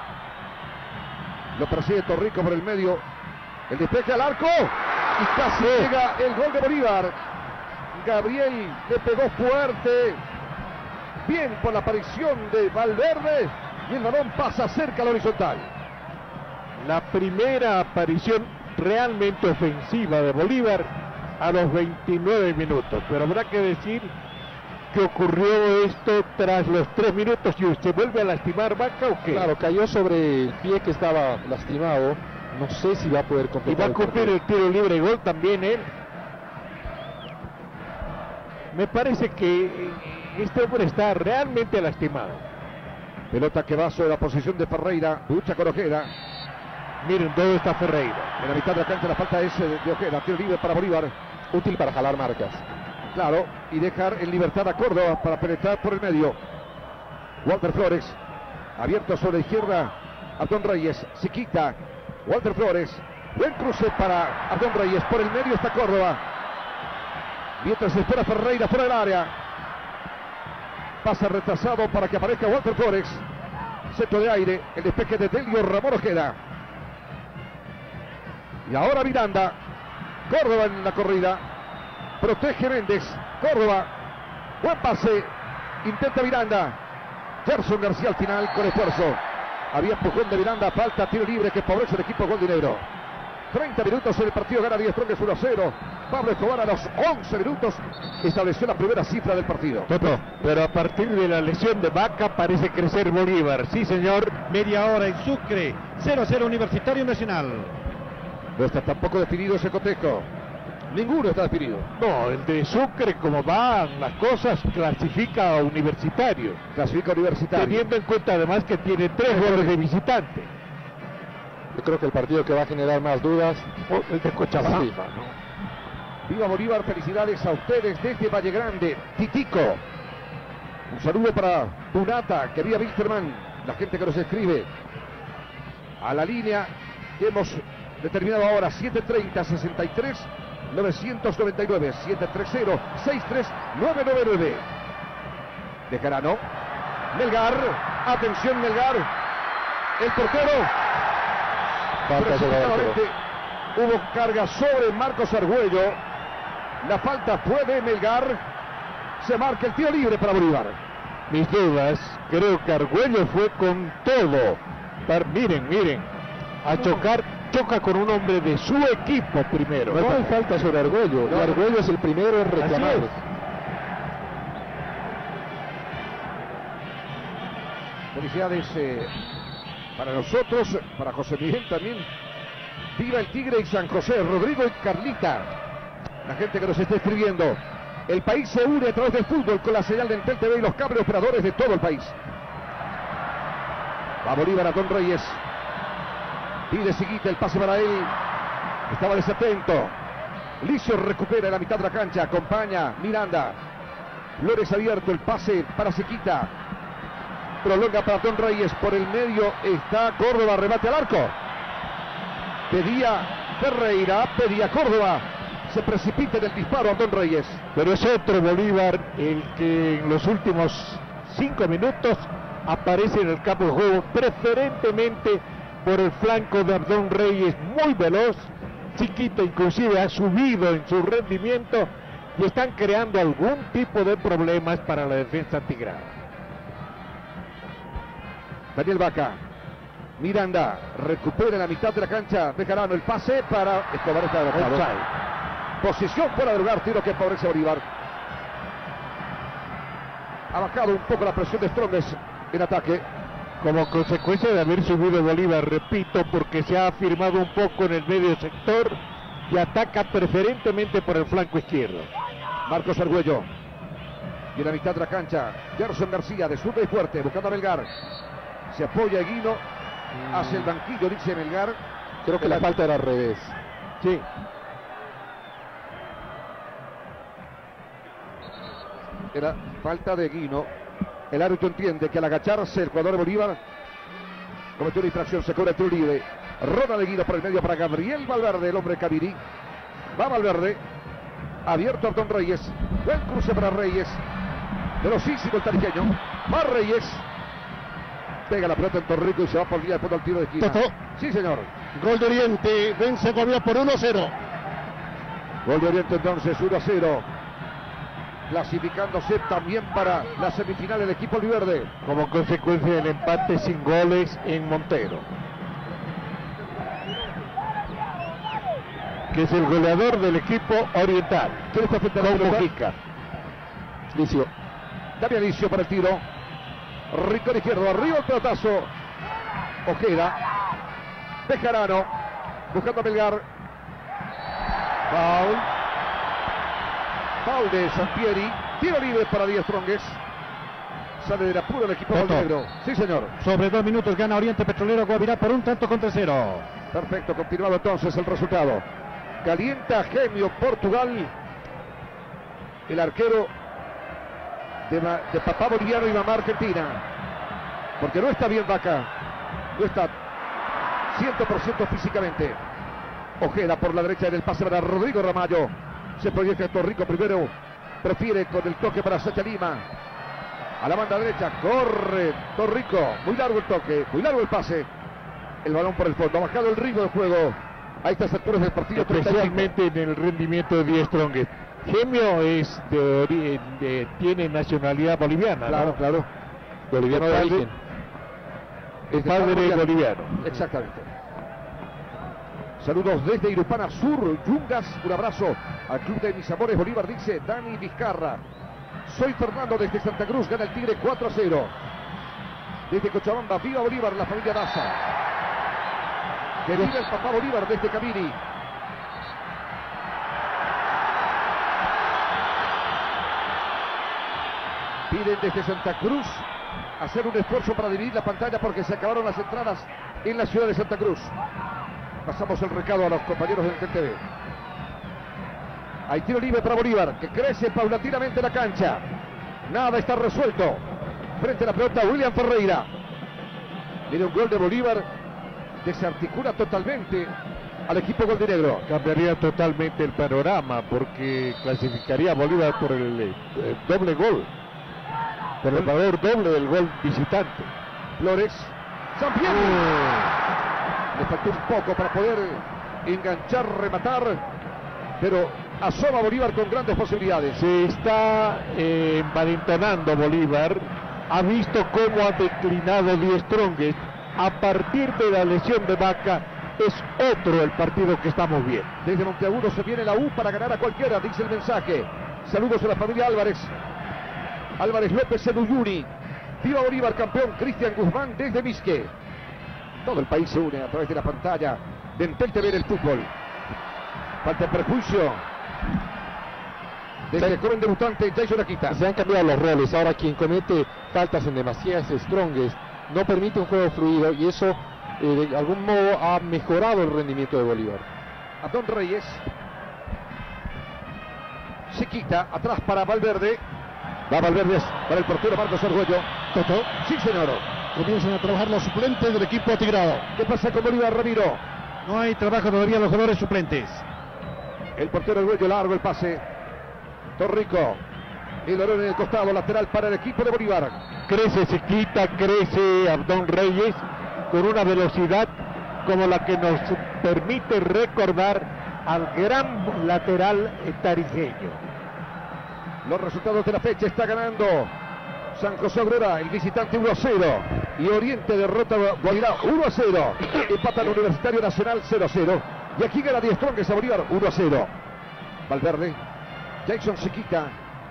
Lo persigue Torrico por el medio. El despeje al arco. Y casi llega el gol de Bolívar. Gabriel le pegó fuerte. Bien por la aparición de Valverde. Y el balón pasa cerca a la horizontal. La primera aparición realmente ofensiva de Bolívar a los 29 minutos. Pero habrá que decir que ocurrió esto tras los 3 minutos y se vuelve a lastimar Vaca o qué. Claro, cayó sobre el pie que estaba lastimado. No sé si va a poder completar. Y va a cumplir el tiro libre y gol también él. Me parece que este hombre está realmente lastimado. Pelota que va sobre la posición de Ferreira. Lucha con Ojeda. Miren, ¿dónde está Ferreira? En la mitad de la cancha la falta es de Ojeda. Tiro libre para Bolívar. Útil para jalar marcas. Claro, y dejar en libertad a Córdoba para penetrar por el medio. Walter Flores, abierto sobre la izquierda. Abdón Reyes, se quita. Walter Flores, buen cruce para Abdón Reyes. Por el medio está Córdoba. Mientras se espera Ferreira fuera del área. Pasa retrasado para que aparezca Walter Flores. Centro de aire, el despeje de Delio Ramón Ojeda. Y ahora Miranda. Córdoba en la corrida. Protege Méndez. Córdoba. Buen pase. Intenta Miranda. Gerson García al final con esfuerzo. Había empujón de Miranda. Falta, tiro libre que favorece el equipo Goldinegro. 30 minutos en el partido. Gana Die Strongest 1-0. Pablo Escobar a los 11 minutos estableció la primera cifra del partido. Toto, pero a partir de la lesión de Vaca parece crecer Bolívar. Sí, señor. Media hora en Sucre, 0-0 Universitario Nacional. No está tampoco definido ese cotejo. Ninguno está definido. No, el de Sucre, como van las cosas, clasifica a Universitario. Clasifica a Universitario. Teniendo en cuenta además que tiene 3 goles de visitante. Yo creo que el partido que va a generar más dudas El de Cochabamba, Sí. ¿no? Viva Bolívar, felicidades a ustedes desde Valle Grande. Titico. Un saludo para Punata, querida Wilterman, la gente que nos escribe. A la línea que hemos determinado ahora, 730-63. 999 730 63999. De Carano. Melgar. Atención, Melgar. El portero. Falta sobre el arquero. Precipitadamente hubo carga sobre Marcos Argüello. La falta fue de Melgar. Se marca el tiro libre para Bolívar. Mis dudas, creo que Argüello fue con todo. Miren, a choca con un hombre de su equipo primero. No hay falta sobre Argüello. No. Y Argüello es el primero en reclamar. Así es. Felicidades para nosotros, para José Miguel también. Viva el Tigre y San José, Rodrigo y Carlita. La gente que nos está escribiendo. El país se une a través del fútbol con la señal de Entel TV y los cables operadores de todo el país. Va Bolívar a Don Reyes. Pide Siguita, el pase para él. Estaba desatento. Licio recupera en la mitad de la cancha. Acompaña Miranda. Flores abierto, el pase para Siquita. Prolonga para Don Reyes. Por el medio está Córdoba, remate al arco. Pedía Ferreira, pedía Córdoba. Se precipita en el disparo a Don Reyes. Pero es otro Bolívar el que en los últimos 5 minutos aparece en el campo de juego, preferentemente por el flanco de Ardón Reyes, muy veloz. Chiquito inclusive ha subido en su rendimiento y están creando algún tipo de problemas para la defensa tigrana. Daniel Vaca. Miranda recupera en la mitad de la cancha. Bejarano, el pase para Escobar, está adelantado. Posición fuera de lugar, tiro que favorece a Bolívar. Ha bajado un poco la presión de Strongest en ataque. Como consecuencia de haber subido Bolívar, repito, porque se ha afirmado un poco en el medio sector y ataca preferentemente por el flanco izquierdo. Marcos Argüello. Y en la mitad de la cancha, Gerson García de zurda y fuerte, buscando a Melgar. Se apoya Eguino hacia el banquillo, dice Melgar. Creo que la falta era al revés. Sí. Era falta de Eguino. El árbitro entiende que al agacharse el jugador de Bolívar cometió una infracción, se cobra el tiro libre. Ronald Eguino por el medio para Gabriel Valverde, el hombre de Cavirí. Va Valverde. Abierto a Ardón Reyes. Buen cruce para Reyes. Velocísimo el tarijeño. Va Reyes. Pega la pelota en Torrico y se va por línea de fondo al tiro de esquina. Totó. Sí, señor. Gol de Oriente, vence Bolívar por 1-0. Gol de Oriente entonces, 1-0. Clasificándose también para la semifinal el equipo albiverde. Como consecuencia del empate sin goles en Montero, que es el goleador del equipo oriental. ¿Quién está frente a la Con pelota? Mujica. Licio. Damián Licio para el tiro. Rincón izquierdo, arriba el pelotazo. Ojeda. Bejarano. Buscando a Melgar. Foul. Foul de Sampieri. Tiro libre para Díaz Strongest. Sale del apuro el equipo Toto. negro. Sí, señor. Sobre 2 minutos gana Oriente Petrolero Guavirá por 1-0. Perfecto, continuado entonces el resultado. Calienta Gemio Portugal. El arquero de papá boliviano y mamá argentina. Porque no está bien Vaca. No está 100% físicamente. Ojeda por la derecha en el pase para Rodrigo Ramallo. Se proyecta Torrico primero. Prefiere con el toque para Sacha Lima. A la banda derecha. Corre Torrico. Muy largo el toque. Muy largo el pase. El balón por el fondo. Ha bajado el ritmo de juego a estas alturas del partido. Especialmente en el rendimiento de Die Strongest. Gemio es tiene nacionalidad boliviana. Claro, ¿no? claro. Boliviano de origen. Es padre boliviano. Exactamente. Saludos desde Irupana Sur, Yungas. Un abrazo al club de mis amores Bolívar, dice Dani Vizcarra. Soy Fernando desde Santa Cruz, gana el Tigre 4-0. Desde Cochabamba, viva Bolívar, la familia Daza. Que viva el papá Bolívar desde Camiri. Piden desde Santa Cruz hacer un esfuerzo para dividir la pantalla porque se acabaron las entradas en la ciudad de Santa Cruz. Pasamos el recado a los compañeros del TTV. Hay tiro libre para Bolívar, que crece paulatinamente la cancha. Nada está resuelto. Frente a la pelota, William Ferreira. Viene un gol de Bolívar. Desarticula totalmente al equipo goldinegro. Cambiaría totalmente el panorama porque clasificaría a Bolívar por el doble gol. Por el valor doble del gol visitante. Flores. Sampieri. Le faltó un poco para poder enganchar, rematar, pero asoma Bolívar con grandes posibilidades. Se está envalentonando Bolívar. Ha visto cómo ha declinado Die Strongest. A partir de la lesión de Vaca, es otro el partido que estamos viendo. Desde Monteagudo se viene la U para ganar a cualquiera, dice el mensaje. Saludos a la familia Álvarez. Álvarez López en Uyuni. Viva Bolívar, campeón. Cristian Guzmán desde Misque. Todo el país se une a través de la pantalla de Entel TV del fútbol. Falta el perjuicio desde el joven debutante Jason Akita. Se han cambiado los roles. Ahora quien comete faltas en demasiadas Strongest no permite un juego fluido y eso de algún modo ha mejorado el rendimiento de Bolívar. A Don Reyes. Se quita atrás para Valverde. Va Valverde para el portero Marcos Argüello. Toto. Sí, señor. Comienzan a trabajar los suplentes del equipo atigrado. ¿Qué pasa con Bolívar, Ramiro? No hay trabajo todavía los jugadores suplentes. El portero Argüello, largo el pase. Torrico. El balón en el costado, lateral para el equipo de Bolívar. Crece, se quita, crece Abdón Reyes con una velocidad como la que nos permite recordar al gran lateral tarijeño. Los resultados de la fecha: está ganando San José Obrera, el visitante 1-0. Y Oriente derrota a Guavirá 1-0. Empata el Universitario Nacional 0-0. Y aquí gana Die Strongest a Bolívar 1-0. Valverde. Jackson se quita.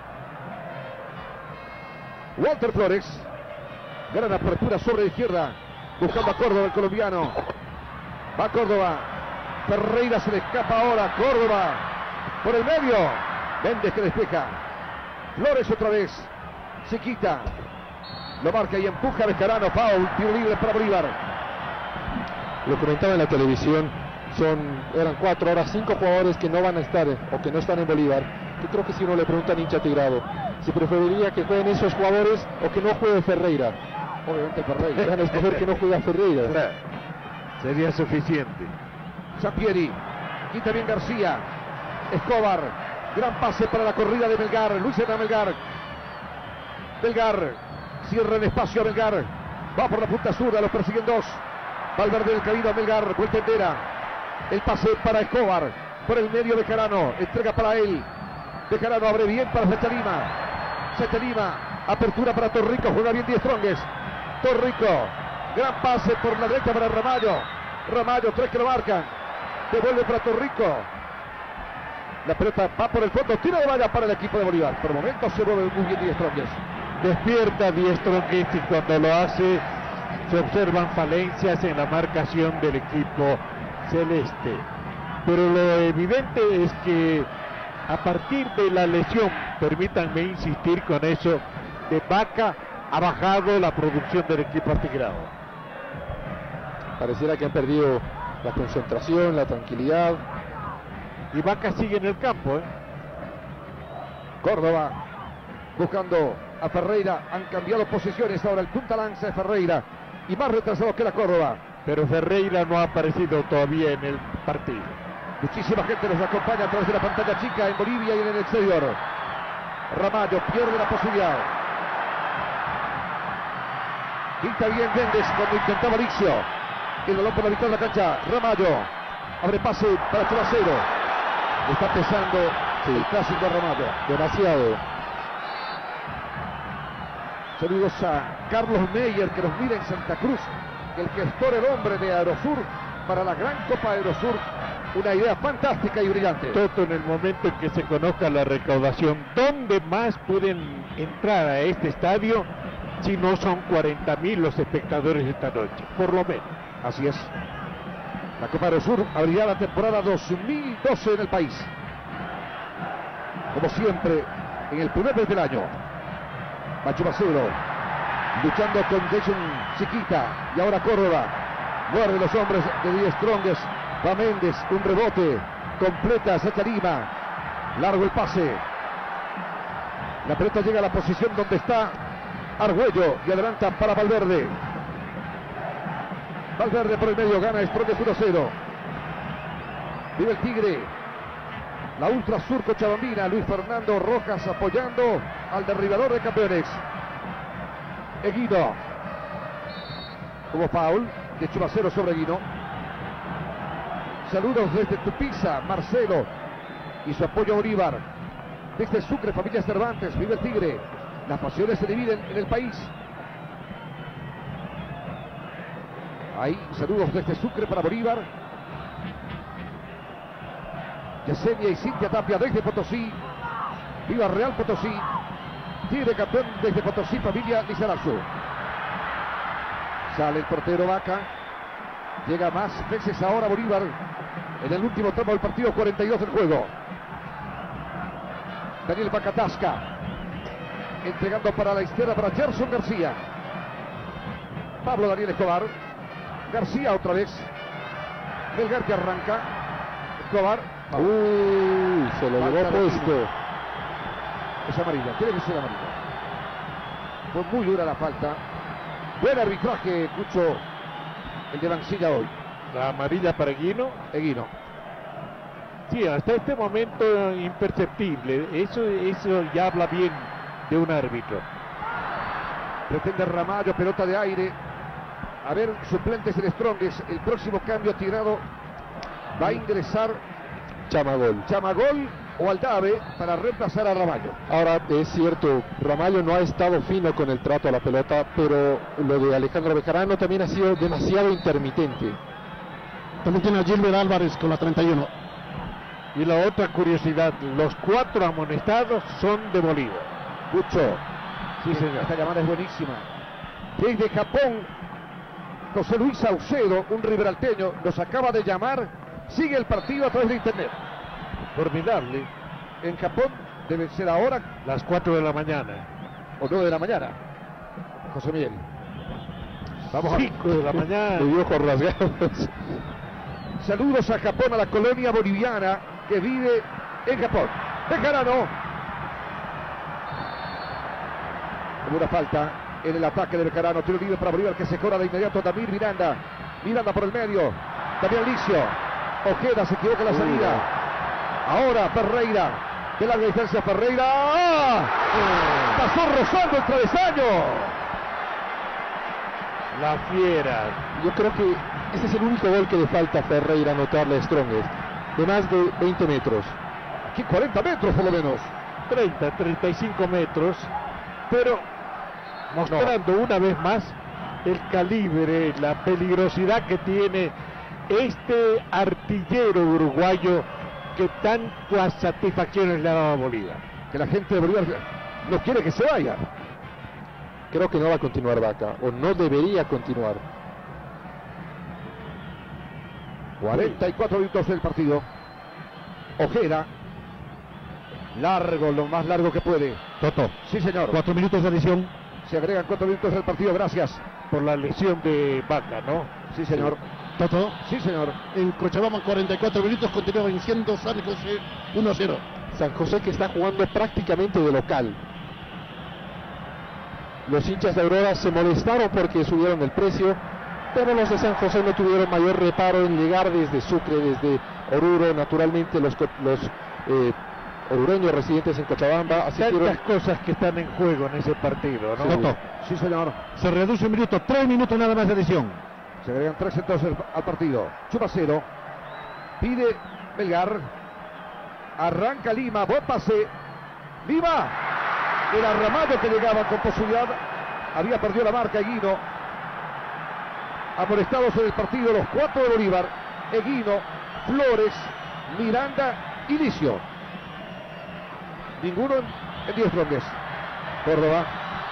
Walter Flores. Gran apertura sobre la izquierda. Buscando a Córdoba, el colombiano. Va Córdoba. Ferreira se le escapa ahora. Córdoba. Por el medio. Méndez que despeja. Flores otra vez. Se quita. Lo marca y empuja Bejarano. Foul. Tiro libre para Bolívar. Lo comentaba en la televisión. Eran 4, ahora 5 jugadores que no van a estar o que no están en Bolívar. Yo creo que si uno le pregunta a hincha tigrado si preferiría que jueguen esos jugadores o que no juegue Ferreira. Obviamente Ferreira. Van a escoger que no juegue a Ferreira. Sería suficiente. Sampieri. Quita bien García. Escobar. Gran pase para la corrida de Melgar. Luis Hernán Melgar. Melgar. Cierra el espacio a Melgar. Va por la punta zurda. Los persiguen dos. Valverde del camino a Melgar. Vuelta entera. El pase para Escobar. Por el medio Bejarano. Entrega para él. Bejarano abre bien para Fecha Lima. Apertura para Torrico. Juega bien Die Strongest. Torrico. Gran pase por la derecha para Ramallo. Ramallo, 3 que lo marcan. Devuelve para Torrico. La pelota va por el fondo. Tiro de valla para el equipo de Bolívar. Por momentos se mueve muy bien Die Strongest. Despierta Die Strongest y cuando lo hace se observan falencias en la marcación del equipo celeste. Pero lo evidente es que a partir de la lesión, permítanme insistir con eso, de Vaca ha bajado la producción del equipo atigrado. Pareciera que han perdido la concentración, la tranquilidad. Y Vaca sigue en el campo. Córdoba buscando a Ferreira. Han cambiado posiciones ahora. El punta lanza de Ferreira. Y más retrasado que la Córdoba. Pero Ferreira no ha aparecido todavía en el partido. Muchísima gente nos acompaña a través de la pantalla chica en Bolivia y en el exterior. Ramallo pierde la posibilidad. Quita bien Méndez cuando intentaba Licio. El balón por la mitad de la cancha. Ramallo abre pase para Chubacero. Está pesando el clásico de Ramallo. Demasiado. Saludos a Carlos Meyer, que nos mira en Santa Cruz. El gestor, el hombre de Aerosur, para la gran Copa Aerosur. Una idea fantástica y brillante. Toto, en el momento en que se conozca la recaudación, ¿dónde más pueden entrar a este estadio si no son 40.000 los espectadores esta noche? Por lo menos. Así es. La Copa Aerosur abrirá la temporada 2012 en el país. Como siempre, en el primer mes del año. Macho Macero, luchando con Jason Chiquita. Y ahora Córdoba. Muerde los hombres de Die Strongest. Va Méndez, un rebote. Completa Sacha Lima. Largo el pase. La pelota llega a la posición donde está Argüello. Y adelanta para Valverde. Valverde por el medio, gana Strongest 1-0. Vive el Tigre. La Ultra Surco Chabambina, Luis Fernando Rojas apoyando al derribador de campeones. Eguino. Como foul de Chumacero sobre Eguino. Saludos desde Tupiza, Marcelo y su apoyo a Bolívar. Desde Sucre, familia Cervantes, vive el Tigre. Las pasiones se dividen en el país. Ahí, saludos desde Sucre para Bolívar. Yesenia y Cintia Tapia desde Potosí. Viva Real Potosí. Tigre campeón desde Potosí, familia Lizarazo. Sale el portero Vaca. Llega más veces ahora Bolívar en el último tramo del partido, 42 del juego. Daniel Bacatasca entregando para la izquierda para Gerson García. Pablo Daniel Escobar. García otra vez. Melgar que arranca. Escobar. Uy, se lo llevó puesto. Es amarilla, tiene que ser amarilla. Fue muy dura la falta. Buen arbitraje, Cucho, el de Mancilla hoy. La amarilla para Eguino. Eguino. Sí, hasta este momento imperceptible. Eso ya habla bien de un árbitro. Pretende Ramallo, pelota de aire. A ver, suplentes del Strongest. El próximo cambio tirado va a ingresar Chamagol o Aldave para reemplazar a Ramallo. Ahora, es cierto, Ramallo no ha estado fino con el trato a la pelota, pero lo de Alejandro Bejarano también ha sido demasiado intermitente. También tiene a Gilbert Álvarez con la 31. Y la otra curiosidad, los 4 amonestados son de Bolívar. Cucho. Sí, señor. Esta llamada es buenísima. Desde Japón, José Luis Saucedo, un riberalteño, nos acaba de llamar. Sigue el partido a través de internet. Formidable. En Japón debe ser ahora las 4 de la mañana. O 9 de la mañana. José Miguel. Vamos a 5 de la mañana. De ojos rasgados. Saludos a Japón, a la colonia boliviana que vive en Japón. Bejarano. Como una falta en el ataque de Bejarano. Tiro libre para Bolívar que se cobra de inmediato Damir Miranda. Miranda por el medio. Damián Licio. Ojeda se equivoca en la salida. Ahora Ferreira. De larga distancia Ferreira. ¡Ah! Pasó rozando el travesaño. La fiera. Yo creo que ese es el único gol que le falta a Ferreira anotarle a Strongest. De más de 20 metros. Aquí 40 metros por lo menos. 30, 35 metros. Pero mostrando una vez más el calibre, la peligrosidad que tiene este artillero uruguayo que tantas satisfacciones le ha dado a Bolívar. Que la gente de Bolívar no quiere que se vaya. Creo que no va a continuar Vaca, o no debería continuar. 44 minutos del partido. Ojeda. Largo, lo más largo que puede. Toto. Sí, señor. 4 minutos de adición. Se agregan 4 minutos del partido, gracias. Por la lesión de Vaca, ¿no? Sí, señor. Toto. Sí, señor. En Cochabamba 44 minutos continúa venciendo San José 1-0. San José que está jugando prácticamente de local. Los hinchas de Aurora se molestaron porque subieron el precio, pero los de San José no tuvieron mayor reparo en llegar desde Sucre, desde Oruro, naturalmente los orureños residentes en Cochabamba. Tantas cosas que están en juego en ese partido, ¿no? Toto. Sí, señor. Se reduce un minuto, 3 minutos nada más de adición. Se agregan 3 entonces al partido. Chumacero. Pide Melgar. Arranca Lima. Buen pase. Lima. Era Ramallo que llegaba con posibilidad. Había perdido la marca Eguino. amonestados en el partido, los 4 de Bolívar: Eguino, Flores, Miranda y Licio. Ninguno en 10 Strongers. Córdoba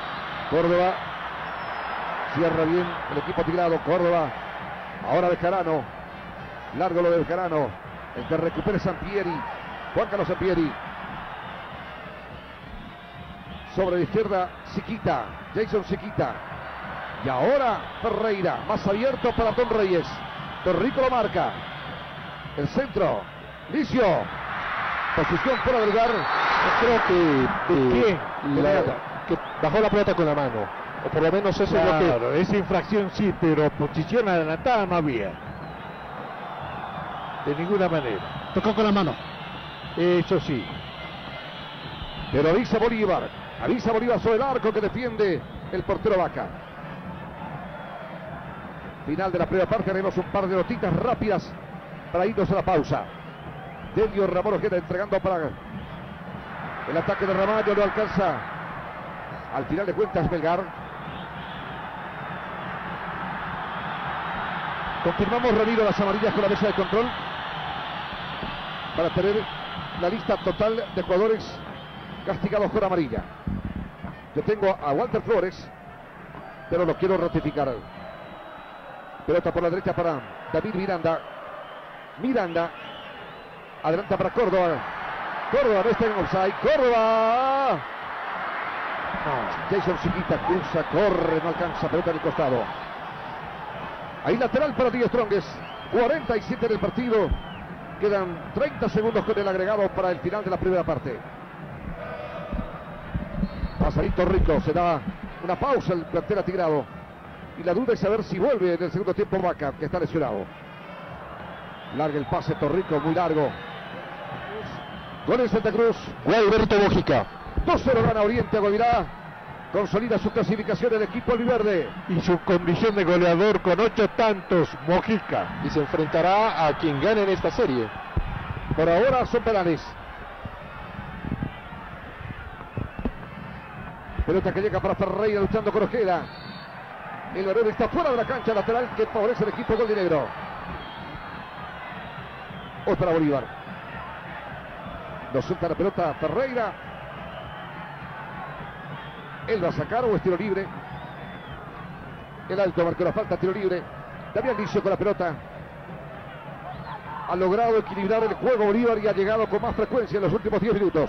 cierra bien el equipo tigrado. Córdoba, ahora Bejarano, largo lo de Bejarano, el que recupera Sampieri, Juan Carlos Sampieri. Sobre la izquierda Siquita, Jason Siquita, y ahora Ferreira, más abierto para Don Reyes. Torrico lo marca, el centro, Licio, posición fuera del lugar. Creo que bajó la pelota con la mano, o por lo menos eso es lo que... Claro, esa infracción sí, pero posición adelantada no había, de ninguna manera. Tocó con la mano. Eso sí. Pero avisa Bolívar sobre el arco que defiende el portero Vaca. Final de la primera parte, haremos un par de notitas rápidas para irnos a la pausa. Delio Ramón Ojeda entregando para el ataque de Ramallo, no alcanza. Al final de cuentas Melgar. Confirmamos, Ramiro, las amarillas con la mesa de control para tener la lista total de jugadores castigados con amarilla. Yo tengo a Walter Flores, pero lo quiero ratificar. Pelota por la derecha para David Miranda. Miranda adelanta para Córdoba. Córdoba no está en offside. Córdoba. No, Jason Siquita cruza, corre, no alcanza, pelota en el costado. Ahí lateral para Die Strongest. 47 en el partido. Quedan 30 segundos con el agregado para el final de la primera parte. Pasadito Rico, se da una pausa el plantel atigrado. Y la duda es saber si vuelve en el segundo tiempo Vaca, que está lesionado. Larga el pase Torrico, muy largo. Gol en Santa Cruz. Gualberto Mojica. 2-0 gana Oriente a Guavirá. Consolida su clasificación el equipo albiverde. Y su condición de goleador con 8 tantos, Mojica. Y se enfrentará a quien gane en esta serie. Por ahora son penales. Pelota que llega para Ferreira luchando con Ojeda. El balón está fuera de la cancha lateral que favorece el equipo goldinegro. Otra Bolívar. Nos suelta la pelota Ferreira. Él va a sacar o es tiro libre. El alto marcó la falta, tiro libre. Damián Licio con la pelota. Ha logrado equilibrar el juego Bolívar y ha llegado con más frecuencia en los últimos 10 minutos.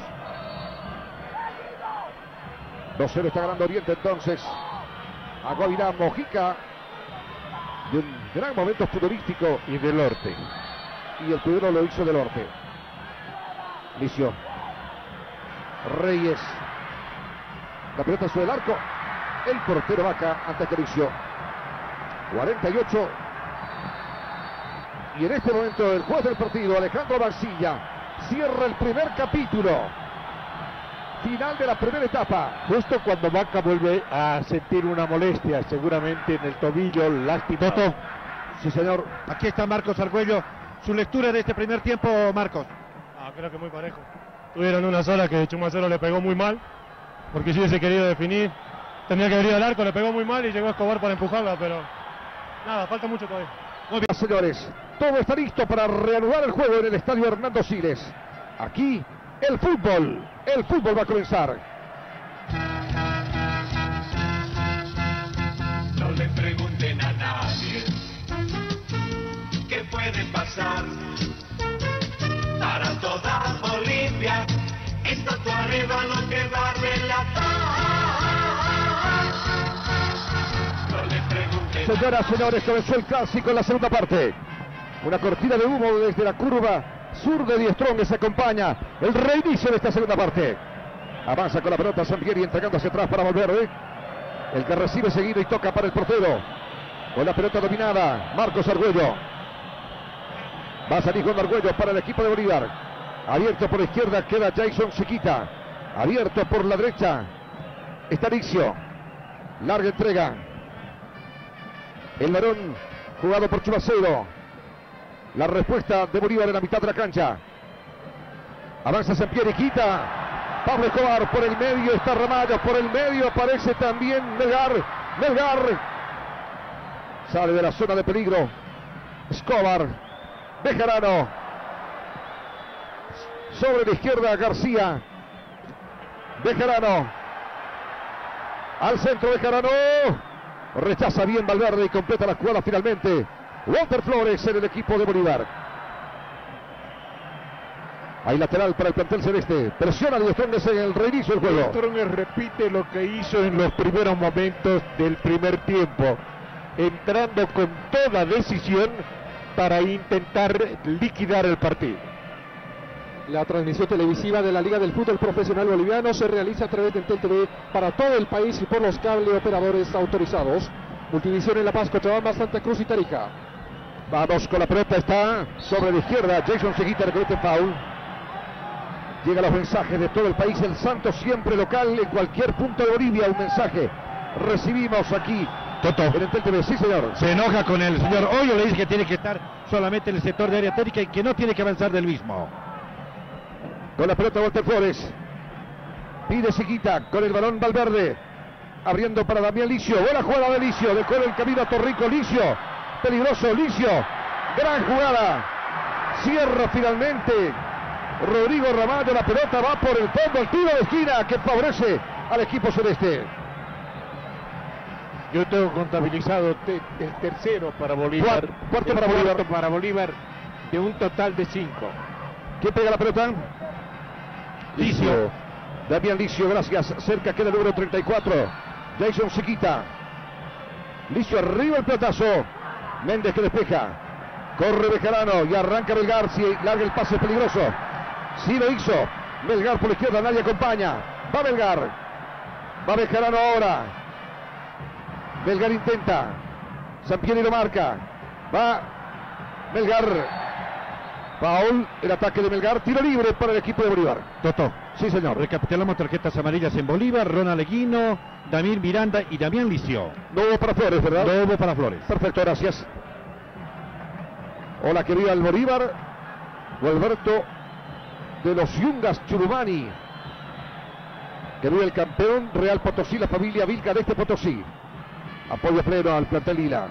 2-0 está ganando Oriente entonces. A Guavirá, Mojica. De un gran momento futurístico. Y del norte. Y el primero lo hizo del norte. Licio. Reyes. La pelota sobre el arco. El portero Vaca ante Licio. 48. Y en este momento el juez del partido, Alejandro Mancilla, cierra el primer capítulo. Final de la primera etapa. Justo cuando Vaca vuelve a sentir una molestia, seguramente en el tobillo lastimado. Sí, señor. Aquí está Marcos Argüello. Su lectura de este primer tiempo, Marcos. Creo que muy parejo. Tuvieron una sola que Chumacero le pegó muy mal, porque si hubiese querido definir, tenía que venir al arco, le pegó muy mal y llegó a Escobar para empujarla, pero nada, falta mucho todavía. Muy bien, señores. Todo está listo para reanudar el juego en el estadio Hernando Siles. Aquí el fútbol va a comenzar. No le pregunten a nadie qué puede pasar. Para toda Bolivia, esta tu arevalo que va a relatar. No le pregunten. Señoras, señores, comenzó el clásico en la segunda parte. Una cortina de humo desde la curva sur de Die Strongest se acompaña el reinicio de esta segunda parte. Avanza con la pelota Sampieri entregando hacia atrás para Valverde. El que recibe seguido y toca para el portero. Con la pelota dominada, Marcos Argüello. Va a salir con Argüello para el equipo de Bolívar. Abierto por la izquierda queda Jason Siquita. Abierto por la derecha está Licio. Larga entrega. El varón jugado por Chumacero. La respuesta de Bolívar en la mitad de la cancha. Avanza Sampieri, quita. Pablo Escobar por el medio, está Ramallo por el medio, aparece también Melgar. Sale de la zona de peligro. Escobar. Bejarano. Sobre la izquierda García. Bejarano. Al centro Bejarano. Rechaza bien Valverde y completa la jugada finalmente. Walter Flores en el equipo de Bolívar. Hay lateral para el plantel celeste. Presiona a Die Strongest en el reinicio del juego. Die Strongest repite lo que hizo en los primeros momentos del primer tiempo, entrando con toda decisión para intentar liquidar el partido. La transmisión televisiva de la Liga del Fútbol Profesional Boliviano se realiza a través de Entel TV para todo el país y por los cable operadores autorizados. Multivisión en La Paz, Cochabamba, Santa Cruz y Tarija. Vamos con la pelota, está sobre la izquierda. Jason Seguita recomete foul. Llegan los mensajes de todo el país. El Santos siempre local en cualquier punto de Bolivia. Un mensaje recibimos aquí. Toto. En Entel TV, sí señor. Se enoja con el señor Hoyo, le dice que tiene que estar solamente en el sector de área técnica y que no tiene que avanzar del mismo. Con la pelota Walter Flores. Pide Seguita con el balón Valverde. Abriendo para Damián Licio. Buena jugada de Licio. Dejó el camino a Torrico. Licio. Peligroso Licio. Gran jugada. Cierra finalmente Rodrigo Ramallo. La pelota va por el fondo. El tiro de esquina que favorece al equipo celeste. Yo tengo contabilizado el tercero para Bolívar. Cuarto para Bolívar. Para Bolívar de un total de 5. ¿Quién pega la pelota? Licio. Damián Licio, gracias. Cerca queda el número 34. Jason Seguita. Licio arriba el pelotazo. Méndez que despeja. Corre Bejarano y arranca Melgar. Si larga el pase peligroso. Sí lo hizo. Melgar por la izquierda, nadie acompaña. Va Melgar. Va Bejarano ahora. Melgar intenta. Sampieri lo marca. Va Melgar. Foul, el ataque de Melgar, tiro libre para el equipo de Bolívar. Toto. Sí, señor. Recapitulamos tarjetas amarillas en Bolívar: Ronald Eguino, Damir Miranda y Damián Licio. No hubo para Flores, ¿verdad? No hubo para Flores. Perfecto, gracias. Hola, que viva el Bolívar. Gualberto de los Yungas Churumani. Que viva el campeón Real Potosí, la familia Vilca de este Potosí. Apoyo pleno al plantel Lila.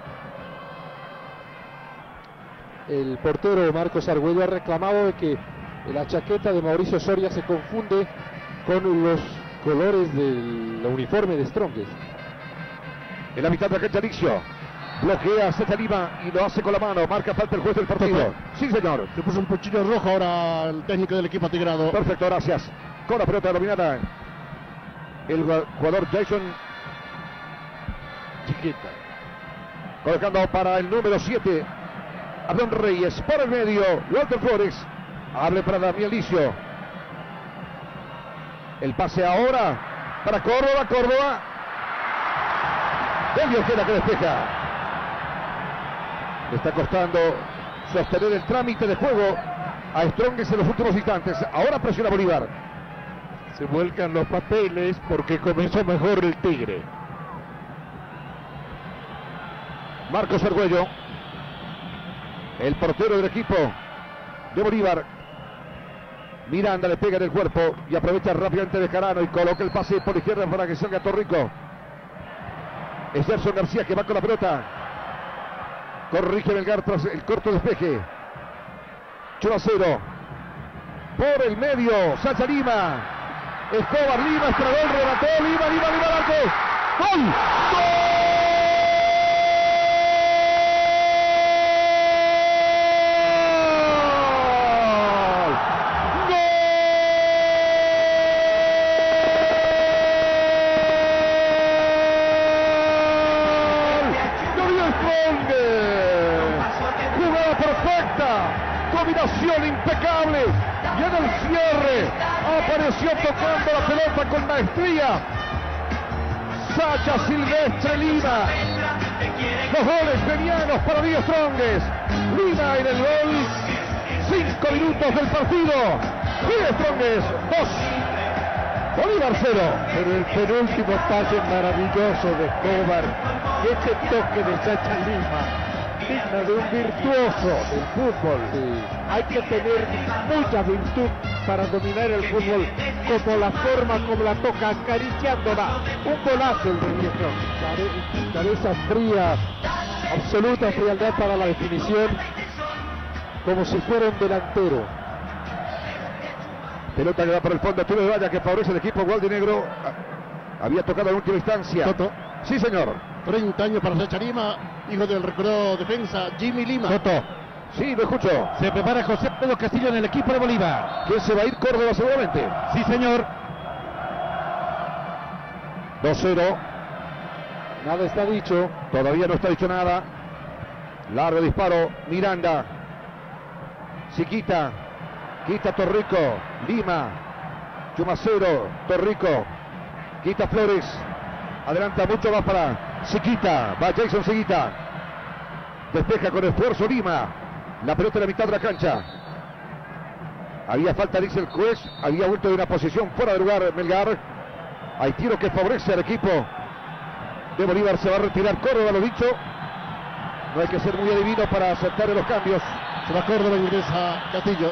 El portero Marcos Argüello ha reclamado de que la chaqueta de Mauricio Soria se confunde con los colores del uniforme de Strongest. En la mitad de la cancha Licio. Bloquea a Ceta Lima y lo hace con la mano. Marca falta el juez del partido. Sí, señor. Se puso un pochillo rojo ahora el técnico del equipo atigrado. Perfecto, gracias. Con la pelota dominada el jugador Jason Chiquita. Colocando para el número 7. Adón Reyes por el medio. Walter Flores. Abre para Damián Licio. El pase ahora para Córdoba. Córdoba. Delio Ojeda que despeja. Le está costando sostener el trámite de juego a Strongest en los últimos instantes. Ahora presiona Bolívar. Se vuelcan los papeles porque comenzó mejor el Tigre. Marcos Argüello, el portero del equipo de Bolívar. Miranda le pega en el cuerpo y aprovecha rápidamente Bejarano y coloca el pase por la izquierda para que salga Torrico. Es Gerson García que va con la pelota. Corrige Melgar tras el corto despeje. 1-0. Por el medio, Sacha Lima. Escobar, Lima, Estragol, remató, Lima, al arco. ¡Gol! ¡Gol! Combinación impecable y en el cierre apareció tocando la pelota con maestría Sacha Silvestre Lima. Los goles venianos para Die Strongest. Lima en el gol. 5 minutos del partido. Die Strongest 2, Bolívar 0. Pero el penúltimo pase maravilloso de Escobar y este toque de Sacha Lima, digno de un virtuoso del fútbol. Sí. Hay que tener mucha virtud para dominar el fútbol, como la forma como la toca, acariciándola. Un golazo el de Die Strongest. Cabeza fría absoluta frialdad para la definición, como si fuera un delantero. Pelota que va por el fondo, tiro de valla que favorece el equipo gualdinegro. Había tocado en última instancia. Toto. Sí, señor. 30 años para Sacha Lima, hijo del recordado defensa Jimmy Lima. Toto. Sí, lo escucho. Se prepara José Pedro Castillo en el equipo de Bolívar. ¿Quién se va a ir? Córdoba seguramente. Sí, señor. 2-0. Nada está dicho. Todavía no está dicho nada. Largo disparo. Miranda. Siquita. Quita Torrico. Lima. Chumacero. Torrico. Quita Flores. Adelanta mucho más para Siquita. Va Jason Siquita. Despeja con esfuerzo Lima. La pelota en la mitad de la cancha. Había falta, dice el juez. Había vuelto de una posición fuera de lugar Melgar. Hay tiro que favorece al equipo de Bolívar. Se va a retirar Córdoba, lo dicho. No hay que ser muy adivino para aceptar los cambios. Se va Córdoba y ingresa Castillo.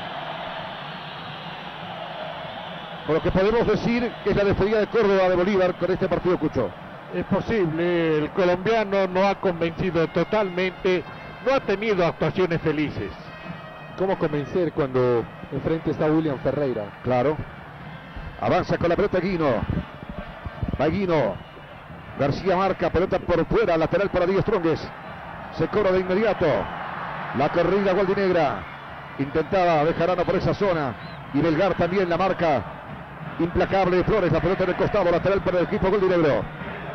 Por lo que podemos decir que es la despedida de Córdoba de Bolívar con este partido, Cucho. Es posible, el colombiano no ha convencido totalmente, no ha tenido actuaciones felices. ¿Cómo convencer cuando enfrente está William Ferreira? Claro. Avanza con la pelota Guino. Va Guino. García marca, pelota por fuera, lateral para Diego Stronges. Se cobra de inmediato. La corrida gualdinegra. Intentaba Bejarano por esa zona. Y Melgar también la marca. Implacable de Flores, la pelota en el costado, lateral para el equipo gualdinegro.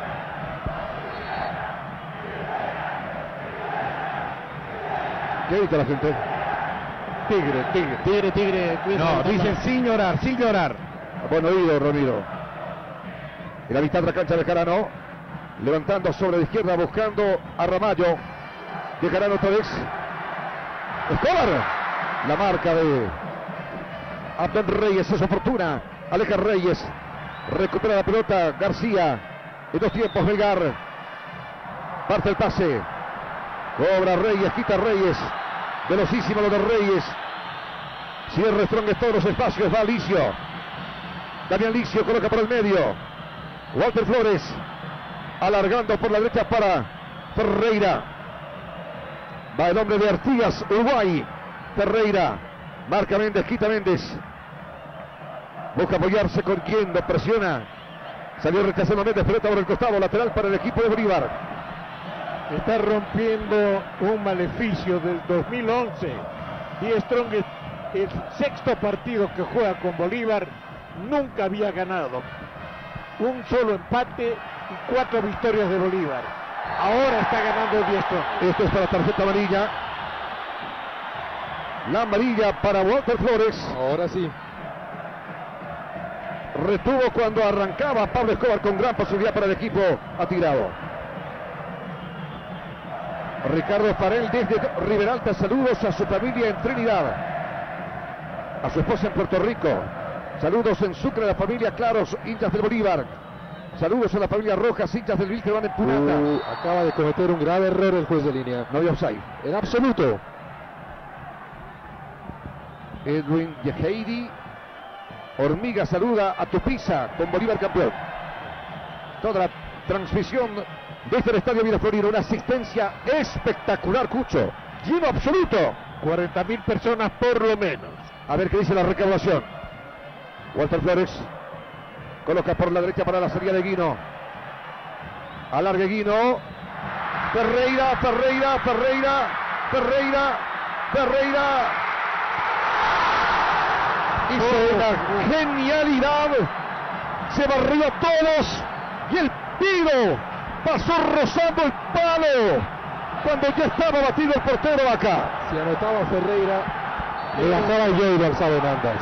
¿Qué dice la gente? Tigre, tigre. Tigre, tigre. No, dicen sin llorar, sin llorar. Buen oído, Ramiro. En la mitad de la cancha de Bejarano. Levantando sobre la izquierda, buscando a Ramallo. Bejarano otra vez. Escobar. La marca de Abdón Reyes, es oportuna. Aleja Reyes. Recupera la pelota García. En dos tiempos Melgar. Parte el pase. Cobra Reyes, quita Reyes. Velocísimo lo de Reyes. Cierra Strong todos los espacios. Va Licio. Damián Licio coloca por el medio. Walter Flores. Alargando por la derecha para Ferreira. Va el hombre de Artigas, Uruguay. Ferreira. Marca Méndez, quita Méndez. Busca apoyarse con quien lo presiona. Salió rechazando Méndez, pelota por el costado, lateral para el equipo de Bolívar. Está rompiendo un maleficio del 2011. Die Strong, el sexto partido que juega con Bolívar, nunca había ganado. Un solo empate y 4 victorias de Bolívar. Ahora está ganando Die Strong. Esto es para tarjeta amarilla. La amarilla para Walter Flores. Ahora sí. Retuvo cuando arrancaba Pablo Escobar con gran posibilidad para el equipo atirado. Ricardo Farel desde Riberalta, saludos a su familia en Trinidad, a su esposa en Puerto Rico, saludos en Sucre a la familia Claros, hinchas del Bolívar, saludos a la familia Rojas, hinchas del Wilstermann en Punata. Acaba de cometer un grave error el juez de línea. No había offside. En absoluto. Edwin Yeheidi. Hormiga saluda a Tupiza con Bolívar campeón. Toda la transmisión desde el Estadio Miraflorino, una asistencia espectacular, Cucho. Lleno absoluto. 40.000 personas por lo menos. A ver qué dice la recaudación. Walter Flores coloca por la derecha para la salida de Guino. Alargue Guino. Ferreira, Ferreira, Ferreira, Ferreira, Ferreira. Hizo una genialidad. Se barrió a todos. Y el tiro pasó rozando el palo cuando ya estaba batido el portero acá. Si anotaba Ferreira, le bajaba yo y alzaba Hernández.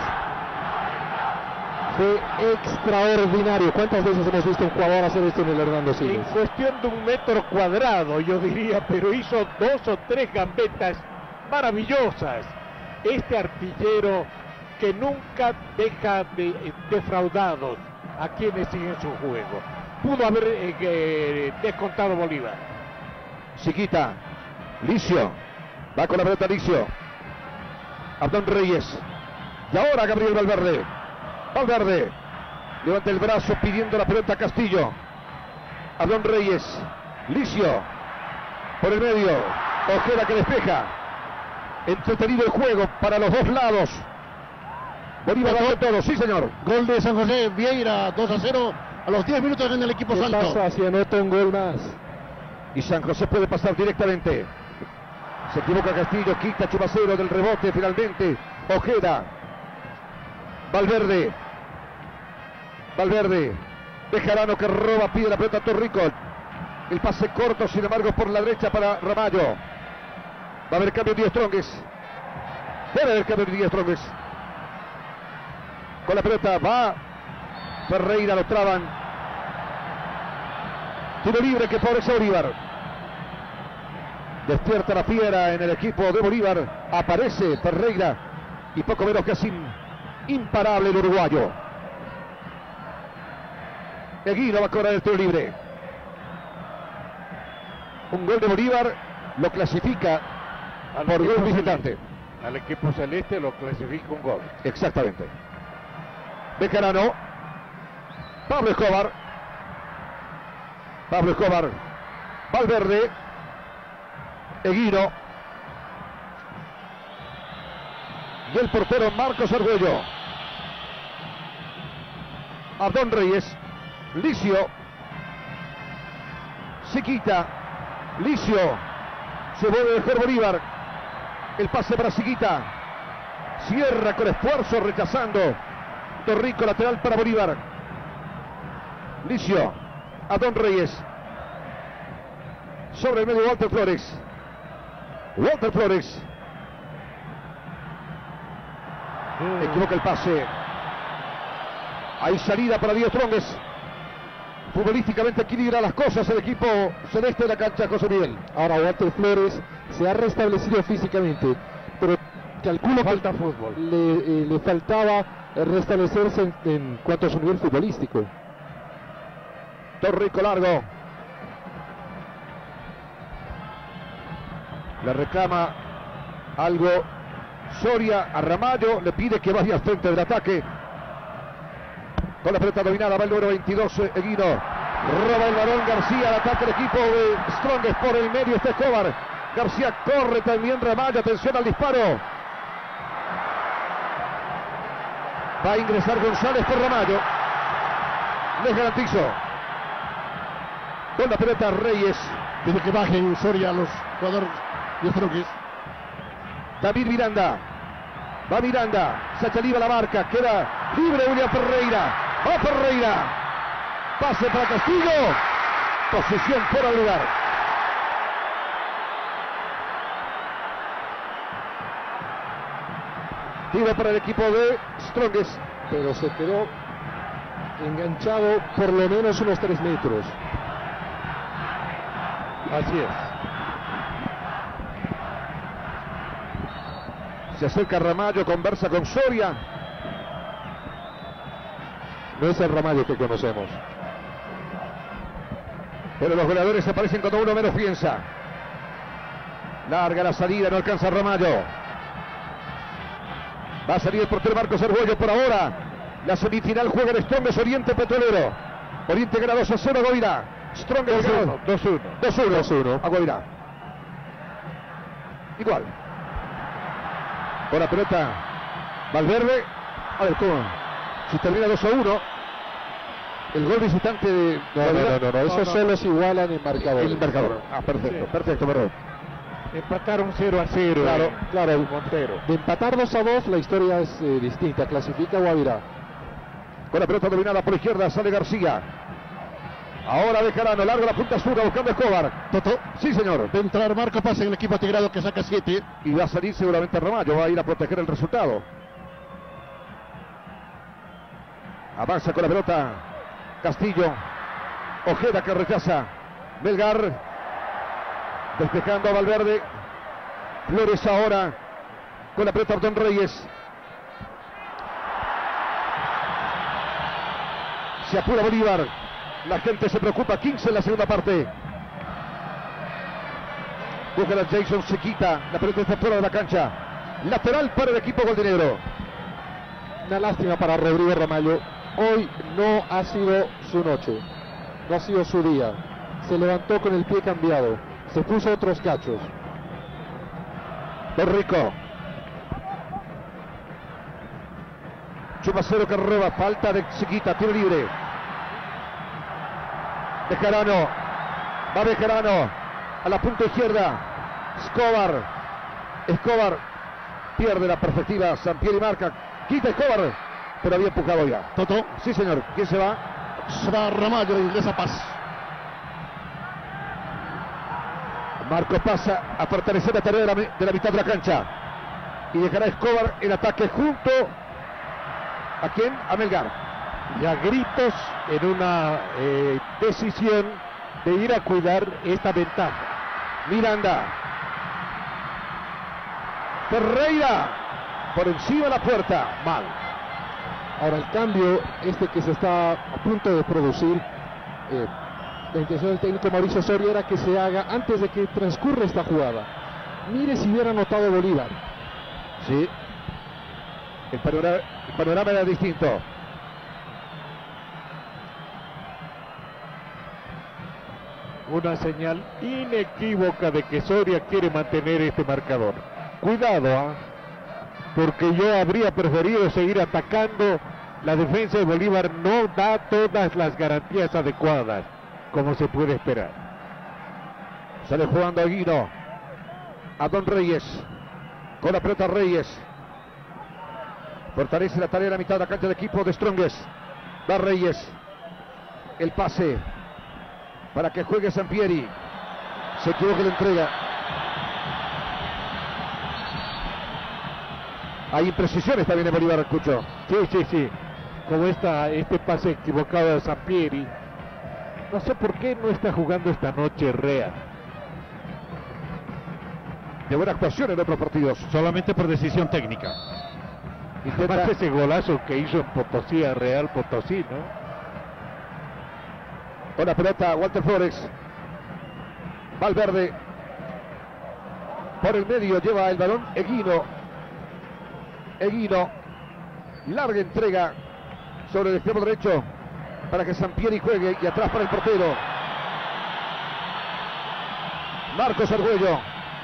Fue extraordinario. ¿Cuántas veces hemos visto un jugador hacer esto en el Hernando En Siles? cuestión de 1 metro cuadrado, yo diría, pero hizo 2 o 3 gambetas maravillosas. Este artillero que nunca deja de defraudados a quienes siguen su juego. Pudo haber descontado Bolívar. Siquita. Licio. Va con la pelota Licio. Abdón Reyes. Y ahora Gabriel Valverde. Valverde. Levanta el brazo pidiendo la pelota a Castillo. Abdón Reyes. Licio. Por el medio, Ojeda que despeja. Entretenido el juego para los dos lados. Bolívar va con todo, sí señor. Gol de San José, Vieira, 2-0. A los 10 minutos gana el equipo ¿Qué Santo. pasa si anota un gol más? Y San José puede pasar directamente. Se equivoca Castillo, quita Chumacero del rebote finalmente. Ojeda. Valverde. Bejarano que roba, pide la pelota a Torrico. El pase corto, sin embargo, por la derecha para Ramallo. Va a haber cambio de Strongest. Debe haber cambio de Strongest. Con la pelota va Ferreira, lo traban. Tiro libre que favorece a Bolívar. Despierta la fiera en el equipo de Bolívar. Aparece Ferreira y poco menos que así imparable el uruguayo. Eguino va a cobrar el tiro libre. Un gol de Bolívar lo clasifica por gol visitante. Al equipo celeste lo clasifica un gol. Exactamente. Bejarano. Pablo Escobar. Valverde. Eguino. Y el portero Marcos Argüello. Abdón Reyes. Licio. Se quita. Licio. Se vuelve a dejar Bolívar. El pase para Siquita. Cierra con esfuerzo, rechazando. Torrico, lateral para Bolívar. Licio. Abdón Reyes. Sobre el medio Walter Flores. Equivoca el pase. Hay salida para Díaz Strongest. Futbolísticamente equilibra las cosas el equipo celeste de la cancha, José Miguel. Ahora Walter Flores se ha restablecido físicamente, pero calculo Falta que fútbol. le faltaba restablecerse en cuanto a su nivel futbolístico. Torrico largo. Le reclama algo Soria a Ramallo, le pide que vaya al frente del ataque. Con la pelota dominada va el número 22, Eguino. Roba el balón García, al ataque del equipo de Strongest. Por el medio está Escobar. García corre también Ramallo, atención al disparo. Va a ingresar González por Ramallo. Les garantizo. Con la pelota Reyes. Pide que bajen Soria a los jugadores de Strongest. David Miranda. Va Miranda. Sacha Liva la marca. Queda libre William Ferreira. Va Ferreira. Pase para Castillo. Posición fuera de lugar. Tiro para el equipo de Strongest. Pero se quedó enganchado por lo menos unos 3 metros. Así es. Se acerca Ramallo, conversa con Soria. No es el Ramallo que conocemos. Pero los goleadores aparecen cuando uno menos piensa. Larga la salida, no alcanza Ramallo. Va a salir el portero Marcos Argüello por ahora. La semifinal juega en Strongest Oriente Petrolero. Oriente gana 2-0 a Guavirá. Strongest 2-1 a Guavirá. Igual. Con la pelota Valverde. A ver cómo. Si termina 2-1. El gol visitante de No. Esos solos igualan el marcador. El marcador. Ah, perfecto, Sí. perfecto, perdón. Empataron 0-0. Claro. Montero. De empatar 2-2 la historia es distinta. Clasifica Guavirá. Con la pelota dominada por izquierda sale García. Ahora Bejarano, larga la punta sur buscando a Escobar. Toto. Sí, señor. Va a entrar Marco Paz en el equipo atigrado que saca 7. Y va a salir seguramente Ramallo. Va a ir a proteger el resultado. Avanza con la pelota Castillo. Ojeda que rechaza. Melgar. Despejando a Valverde. Flores ahora. Con la pelota Abdón Reyes. Se apura Bolívar. La gente se preocupa. 15 en la segunda parte. Busca a Jason, se quita. La pelota está fuera de la cancha. Lateral para el equipo goldinegro. Una lástima para Rodrigo Ramallo. Hoy no ha sido su noche. No ha sido su día. Se levantó con el pie cambiado. Se puso otros cachos. Don Rico. Chumacero que roba, falta de Chiquita, tiro libre. Bejarano. Va Bejarano a la punta izquierda. Escobar pierde la perspectiva. Sampieri marca. Quita Escobar, pero había empujado ya. Toto. Sí, señor. ¿Quién se va? Se va Ramallo de Inglesa Paz. Marco pasa a fortalecer la tarea de la mitad de la cancha. Y dejará Escobar el ataque junto a quién? A Melgar. Y a gritos en una decisión de ir a cuidar esta ventaja. Miranda. Ferreira. Por encima de la puerta. Mal. Ahora el cambio, que se está a punto de producir, la intención del técnico Mauricio Soria era que se haga antes de que transcurra esta jugada. Mire si hubiera anotado Bolívar. Sí. El panorama era distinto. Una señal inequívoca de que Soria quiere mantener este marcador. Cuidado, porque yo habría preferido seguir atacando. La defensa de Bolívar no da todas las garantías adecuadas, como se puede esperar. Sale jugando Aguino. A Don Reyes. Con la pelota Reyes. Fortalece la tarea de la mitad de la cancha del equipo de Strongest. Va Reyes. El pase para que juegue Sampieri. Se equivoca la entrega. Hay imprecisiones también en Bolívar, escucho. Sí. Como este pase equivocado de Sampieri. No sé por qué no está jugando esta noche Real. De buena actuación en otros partidos. Solamente por decisión técnica. Además ese golazo que hizo en Potosí a Real Potosí, ¿no? Con la pelota Walter Flores. Valverde. Por el medio lleva el balón Eguino. Larga entrega sobre el extremo derecho para que Sampieri juegue y atrás para el portero. Marcos Argüello.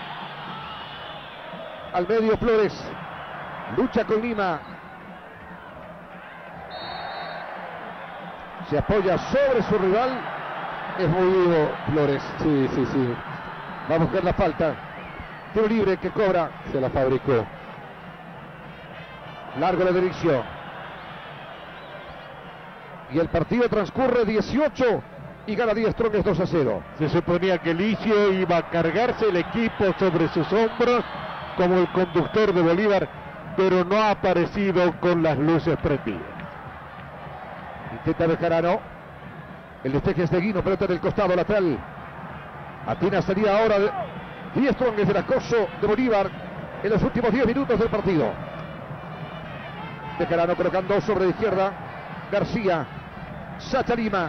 Al medio Flores. Lucha con Lima. Se apoya sobre su rival. Es muy vivo Flores. Sí. Va a buscar la falta. Tiro libre que cobra. Se la fabricó. Largo la dirección. Y el partido transcurre 18 y gana 10 Strongest 2-0. Se suponía que Licio iba a cargarse el equipo sobre sus hombros como el conductor de Bolívar, pero no ha aparecido con las luces prendidas. Intenta Bejarano. El despeje es de Guino, pelota del costado lateral. Atina salida ahora de 10 Strongest del acoso de Bolívar en los últimos 10 minutos del partido. Bejarano colocando sobre la izquierda. García. Sacha Lima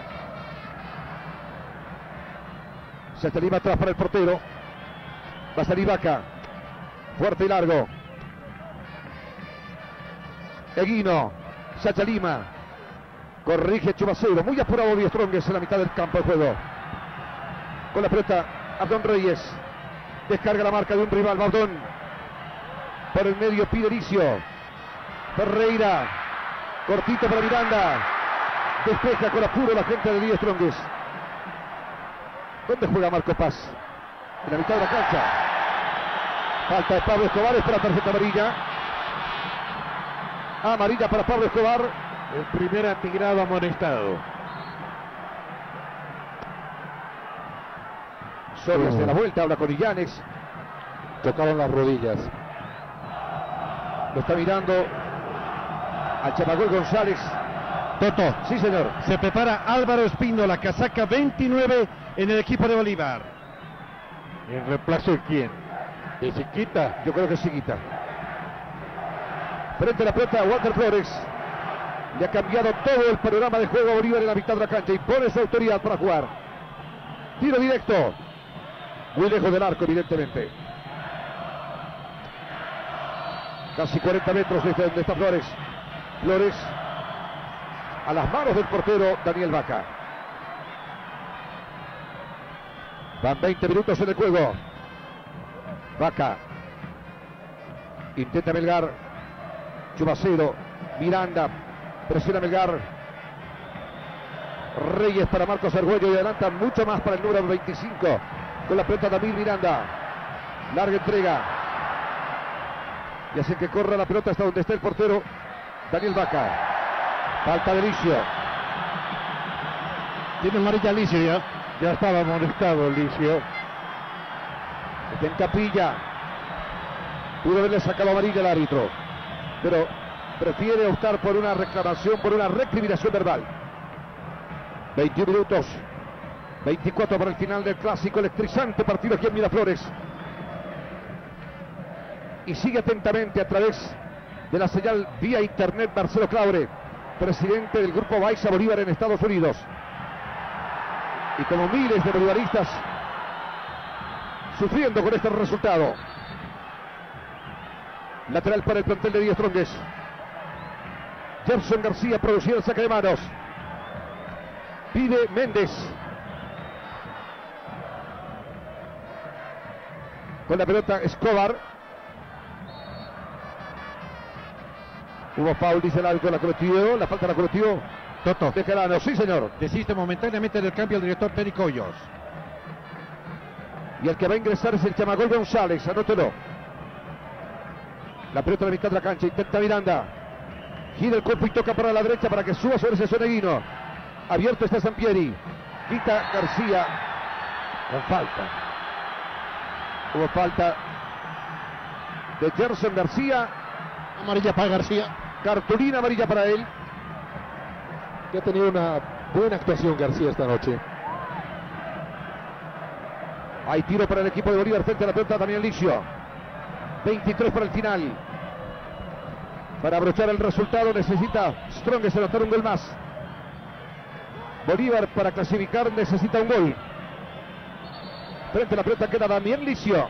atrás para el portero. Va a salir Vaca. Fuerte y largo. Eguino. Sacha Lima. Corrige Chumacero. Muy apurado Díaz Strongest en la mitad del campo de juego. Con la pelota Abdón Reyes. Descarga la marca de un rival. Abdón. Por el medio pide Licio. Ferreira. Cortito para Miranda. Despeja con apuro la gente de Díaz Strongest. ¿Dónde juega Marco Paz? En la mitad de la cancha. Falta de Pablo Escobar, es para tarjeta amarilla. Amarilla para Pablo Escobar. El primer atigrado amonestado. Soria se da la vuelta, habla con Illanes. Tocaron las rodillas. Lo está mirando al Chamagol González. Toto. Sí, señor. Se prepara Álvaro Espino, la casaca 29 en el equipo de Bolívar. ¿En reemplazo de quién? ¿De Chiquita? Yo creo que Chiquita. Frente a la pelota Walter Flores. Le ha cambiado todo el panorama de juego a Bolívar en la mitad de la cancha y pone su autoridad para jugar. Tiro directo. Muy lejos del arco, evidentemente. Casi 40 metros de donde está Flores. Flores a las manos del portero Daniel Vaca. Van 20 minutos en el juego. Vaca. Intenta Melgar. Chumacero. Miranda. Presiona Melgar. Reyes para Marcos Argüello y adelanta mucho más para el número 25. Con la pelota David Miranda. Larga entrega. Y hacen que corra la pelota hasta donde está el portero Daniel Vaca. Falta de Licio. Tiene amarilla Licio ya. Ya estaba amonestado Licio. Está en Capilla. Pudo haberle sacado amarilla al árbitro, pero prefiere optar por una reclamación, por una recriminación verbal. 21 minutos. 24 para el final del clásico, electrizante partido aquí en Miraflores. Y sigue atentamente a través de la señal vía internet Marcelo Claure, presidente del grupo Baiza Bolívar en Estados Unidos. Y como miles de bolivaristas sufriendo con este resultado. Lateral para el plantel de Die Strongest. Gerson García producía el saque de manos. Pide Méndez. Con la pelota Escobar. Hubo foul, dice el árbitro, la cometió. La falta la cometió Toto. Bejarano. Sí, señor. Desiste momentáneamente del cambio el director Terry Coyos. Y el que va a ingresar es el Chamagol González. Anótelo. La pelota a la mitad de la cancha. Intenta Miranda. Gira el cuerpo y toca para la derecha para que suba sobre ese Soneguino. Abierto está Sampieri. Quita García. Con falta. Hubo falta de Gerson García. Amarilla para García. Cartulina amarilla para él. Que ha tenido una buena actuación García esta noche. Hay tiro para el equipo de Bolívar frente a la pelota Daniel Licio. 23 para el final. Para abrochar el resultado necesita Strongest anotar un gol más. Bolívar para clasificar necesita un gol. Frente a la pelota queda Daniel Licio.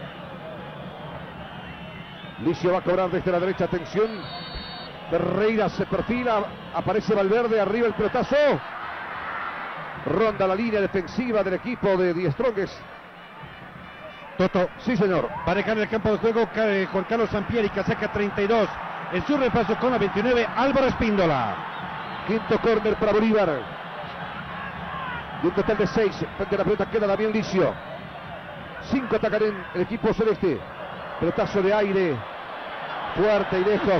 Licio va a cobrar desde la derecha. Atención. Ferreira se perfila. Aparece Valverde. Arriba el pelotazo. Ronda la línea defensiva del equipo de Die Strongest. Toto. Sí, señor. Va a dejar el campo de juego Juan Carlos Sampieri, que saca 32. En su repaso con la 29, Álvaro Espíndola. Quinto córner para Bolívar. Y un total de 6. Frente a la pelota queda Damián Licio. 5 atacan en el equipo celeste. Pelotazo de aire. Fuerte y lejos.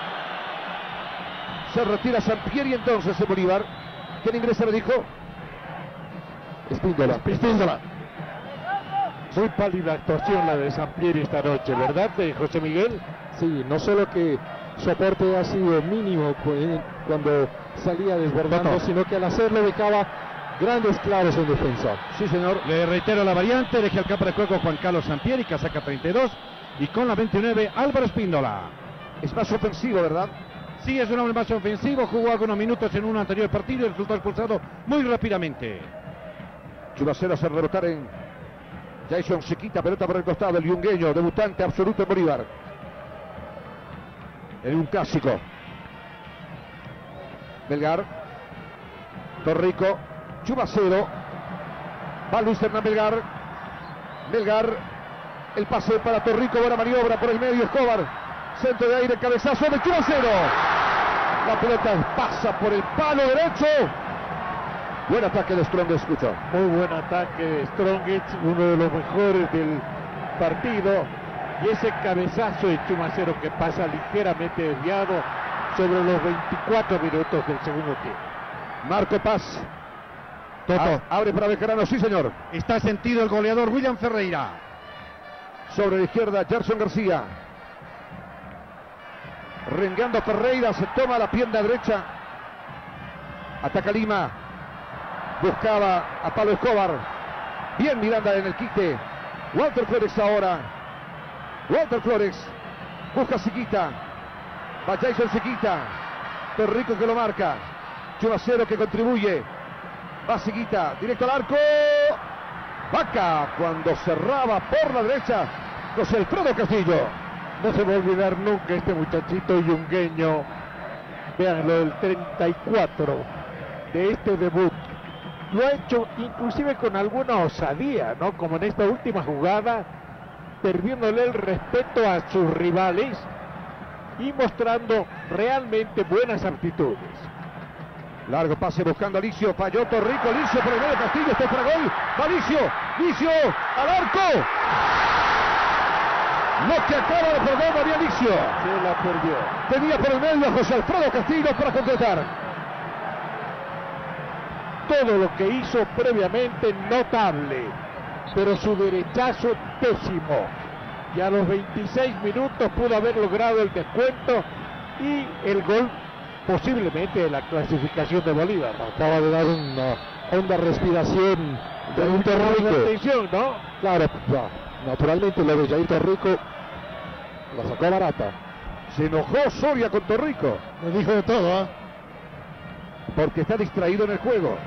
Se retira Sampieri entonces en Bolívar. ¿Quién ingresa, me dijo? Espíndola. Espíndola. Muy pálida actuación la de Sampieri esta noche, ¿verdad, de José Miguel? Sí, no solo que su aporte ha sido mínimo cuando salía desbordando, sino que al hacerlo dejaba grandes claros en defensa. Sí, señor. Le reitero la variante, deja el campo de juego Juan Carlos Sampieri, que saca 32. Y con la 29, Álvaro Espíndola. Es más ofensivo, ¿verdad? Sí, es un hombre más ofensivo, jugó algunos minutos en un anterior partido y resultó expulsado muy rápidamente. Chumacero hace rebotar en Jason Chiquita, pelota por el costado, el yungueño, debutante absoluto en Bolívar. En un clásico. Melgar. Torrico. Chumacero. Va Luis Hernán Melgar. Melgar. El pase para Torrico, buena maniobra por el medio, Escobar. Centro de aire, cabezazo de Chumacero. La pelota pasa por el palo derecho. Buen ataque de Strongest, escucha. Muy buen ataque de Strongest, uno de los mejores del partido. Y ese cabezazo de Chumacero que pasa ligeramente desviado sobre los 24 minutos del segundo tiempo. Marco Paz. Toto. Abre para Bejarano, sí, señor. Está sentido el goleador William Ferreira. Sobre la izquierda, Gerson García. Rengueando Ferreira, se toma la pierna derecha. Ataca Lima. Buscaba a Pablo Escobar. Bien Miranda en el quite. Walter Flores ahora. Walter Flores. Busca Siquita. Va Jason Siquita. Torrico que lo marca. Chumacero que contribuye. Va Siquita. Directo al arco. Vaca cuando cerraba por la derecha. José Alfredo Castillo. No se va a olvidar nunca este muchachito yungueño. Vean lo del 34 de este debut. lo ha hecho inclusive con alguna osadía, ¿no? Como en esta última jugada, perdiéndole el respeto a sus rivales y mostrando realmente buenas aptitudes. Largo pase buscando a Licio, falló Torrico, Licio por el medio, Castillo, está para gol, va Licio, Licio, al arco. Lo que acaba de perder María Licio. Se la perdió. Tenía por el medio a José Alfredo Castillo para completar. Todo lo que hizo previamente notable, pero su derechazo pésimo. Y a los 26 minutos pudo haber logrado el descuento y el gol posiblemente de la clasificación de Bolívar. Acaba de dar una honda respiración de Jair Torrico. Atención, ¿no? Claro, naturalmente lo de Jair Torrico la sacó barata. Se enojó Soria con Torrico. Le dijo de todo, ¿eh? Porque está distraído en el juego.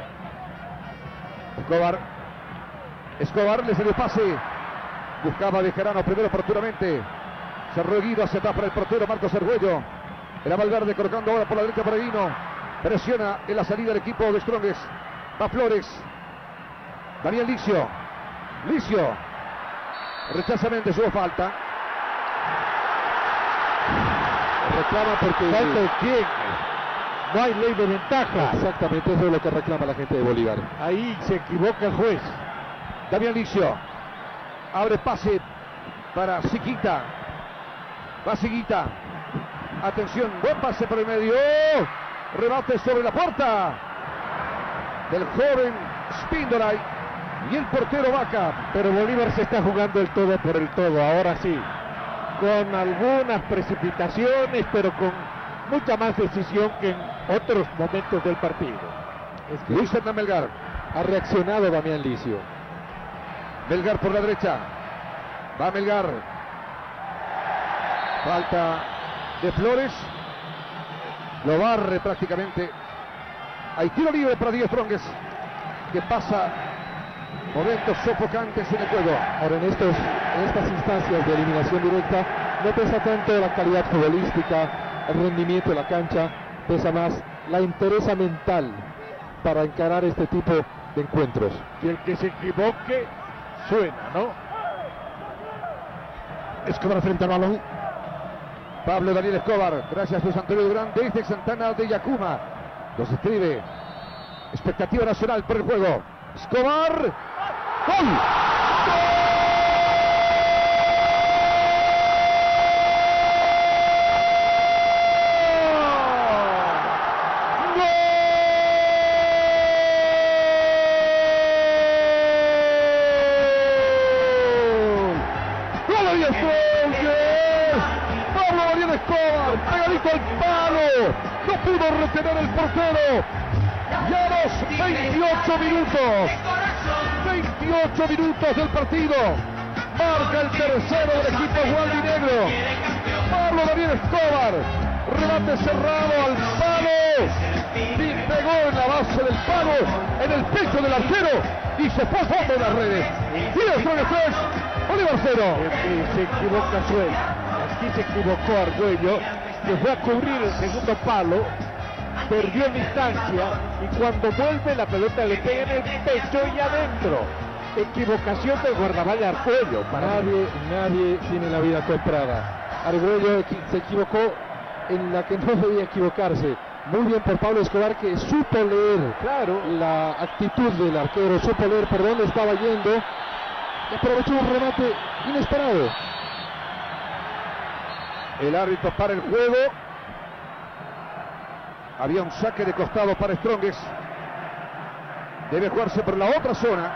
Escobar le salió pase. Buscaba a Bejarano primero oportunamente. Cerró Guido, se tapa el portero Marcos Argüello. Era Valverde colocando ahora por la derecha Peregrino. Presiona en la salida del equipo de Strongest. Va Flores. Daniel Licio. Licio. Rechaza Méndez, hubo falta. Reclama porque... ¿Falta de quién? No hay ley de ventaja. Exactamente, eso es lo que reclama la gente de Bolívar. Ahí se equivoca el juez. Damián Licio. Abre pase para Siquita. Va Siquita. Atención, buen pase por el medio. Rebate sobre la puerta del joven Spindoray y el portero Vaca. Pero Bolívar se está jugando el todo por el todo, ahora sí. Con algunas precipitaciones, pero con mucha más decisión que en otros momentos del partido. Luis Hernán Melgar. Ha reaccionado Damián Licio. Melgar por la derecha. Va Melgar. Falta de Flores. Lo barre prácticamente. Hay tiro libre para Díaz Strongest, que pasa momentos sofocantes en el juego. Ahora en estas instancias de eliminación directa no pesa tanto la calidad futbolística, el rendimiento de la cancha, pesa más la entereza mental para encarar este tipo de encuentros. Y el que se equivoque suena, ¿no? Escobar frente al balón. Pablo Daniel Escobar, gracias Luis Antonio Durán, desde Santana de Yacuma. Los escribe. Expectativa nacional por el juego. Escobar. ¡Gol! Pegadito al palo, no pudo retener el portero. Y a los 28 minutos del partido, marca el tercero del equipo gualdinegro. Pablo Daniel Escobar, remate cerrado al palo y pegó en la base del palo, en el pecho del arquero y se fue a fondo de las redes. 10-3, Bolívar 0. Se equivoca Suela. Aquí se equivocó Argüello, que fue a cubrir el segundo palo, perdió distancia y cuando vuelve la pelota le pega en el pecho y adentro. Equivocación del guardamalla Argüello. Nadie tiene la vida comprada. Argüello se equivocó en la que no debía equivocarse. Muy bien por Pablo Escobar, que supo leer la actitud del arquero, supo leer por dónde estaba yendo y aprovechó un remate inesperado. El árbitro para el juego. Había un saque de costado para Strongest. Debe jugarse por la otra zona.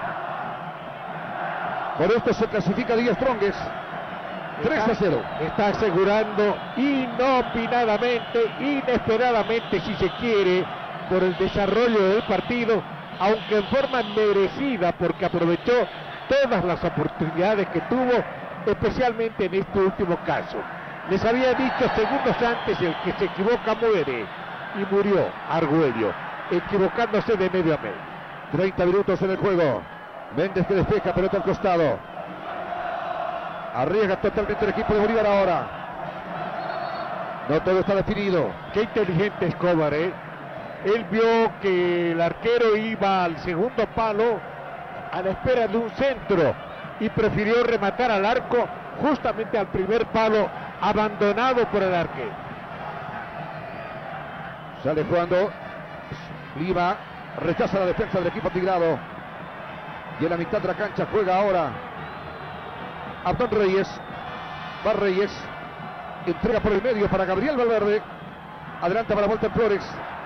Por esto se clasifica Díaz Strongest. 3-0. Está asegurando inopinadamente, inesperadamente si se quiere, por el desarrollo del partido, aunque en forma merecida, porque aprovechó todas las oportunidades que tuvo, especialmente en este último caso. Les había dicho segundos antes, el que se equivoca muere, y murió Argüello, equivocándose de medio a medio. 30 minutos en el juego. Méndez que despeja, pelota al costado. Arriesga totalmente el equipo de Bolívar ahora. No todo está definido. Qué inteligente Escobar, Él vio que el arquero iba al segundo palo a la espera de un centro y prefirió rematar al arco justamente al primer palo abandonado por el arquero. Sale jugando Lima, rechaza la defensa del equipo tigrado y en la mitad de la cancha juega ahora Abdón Reyes. Va Reyes, entrega por el medio para Gabriel Valverde, adelanta para Walter Flores,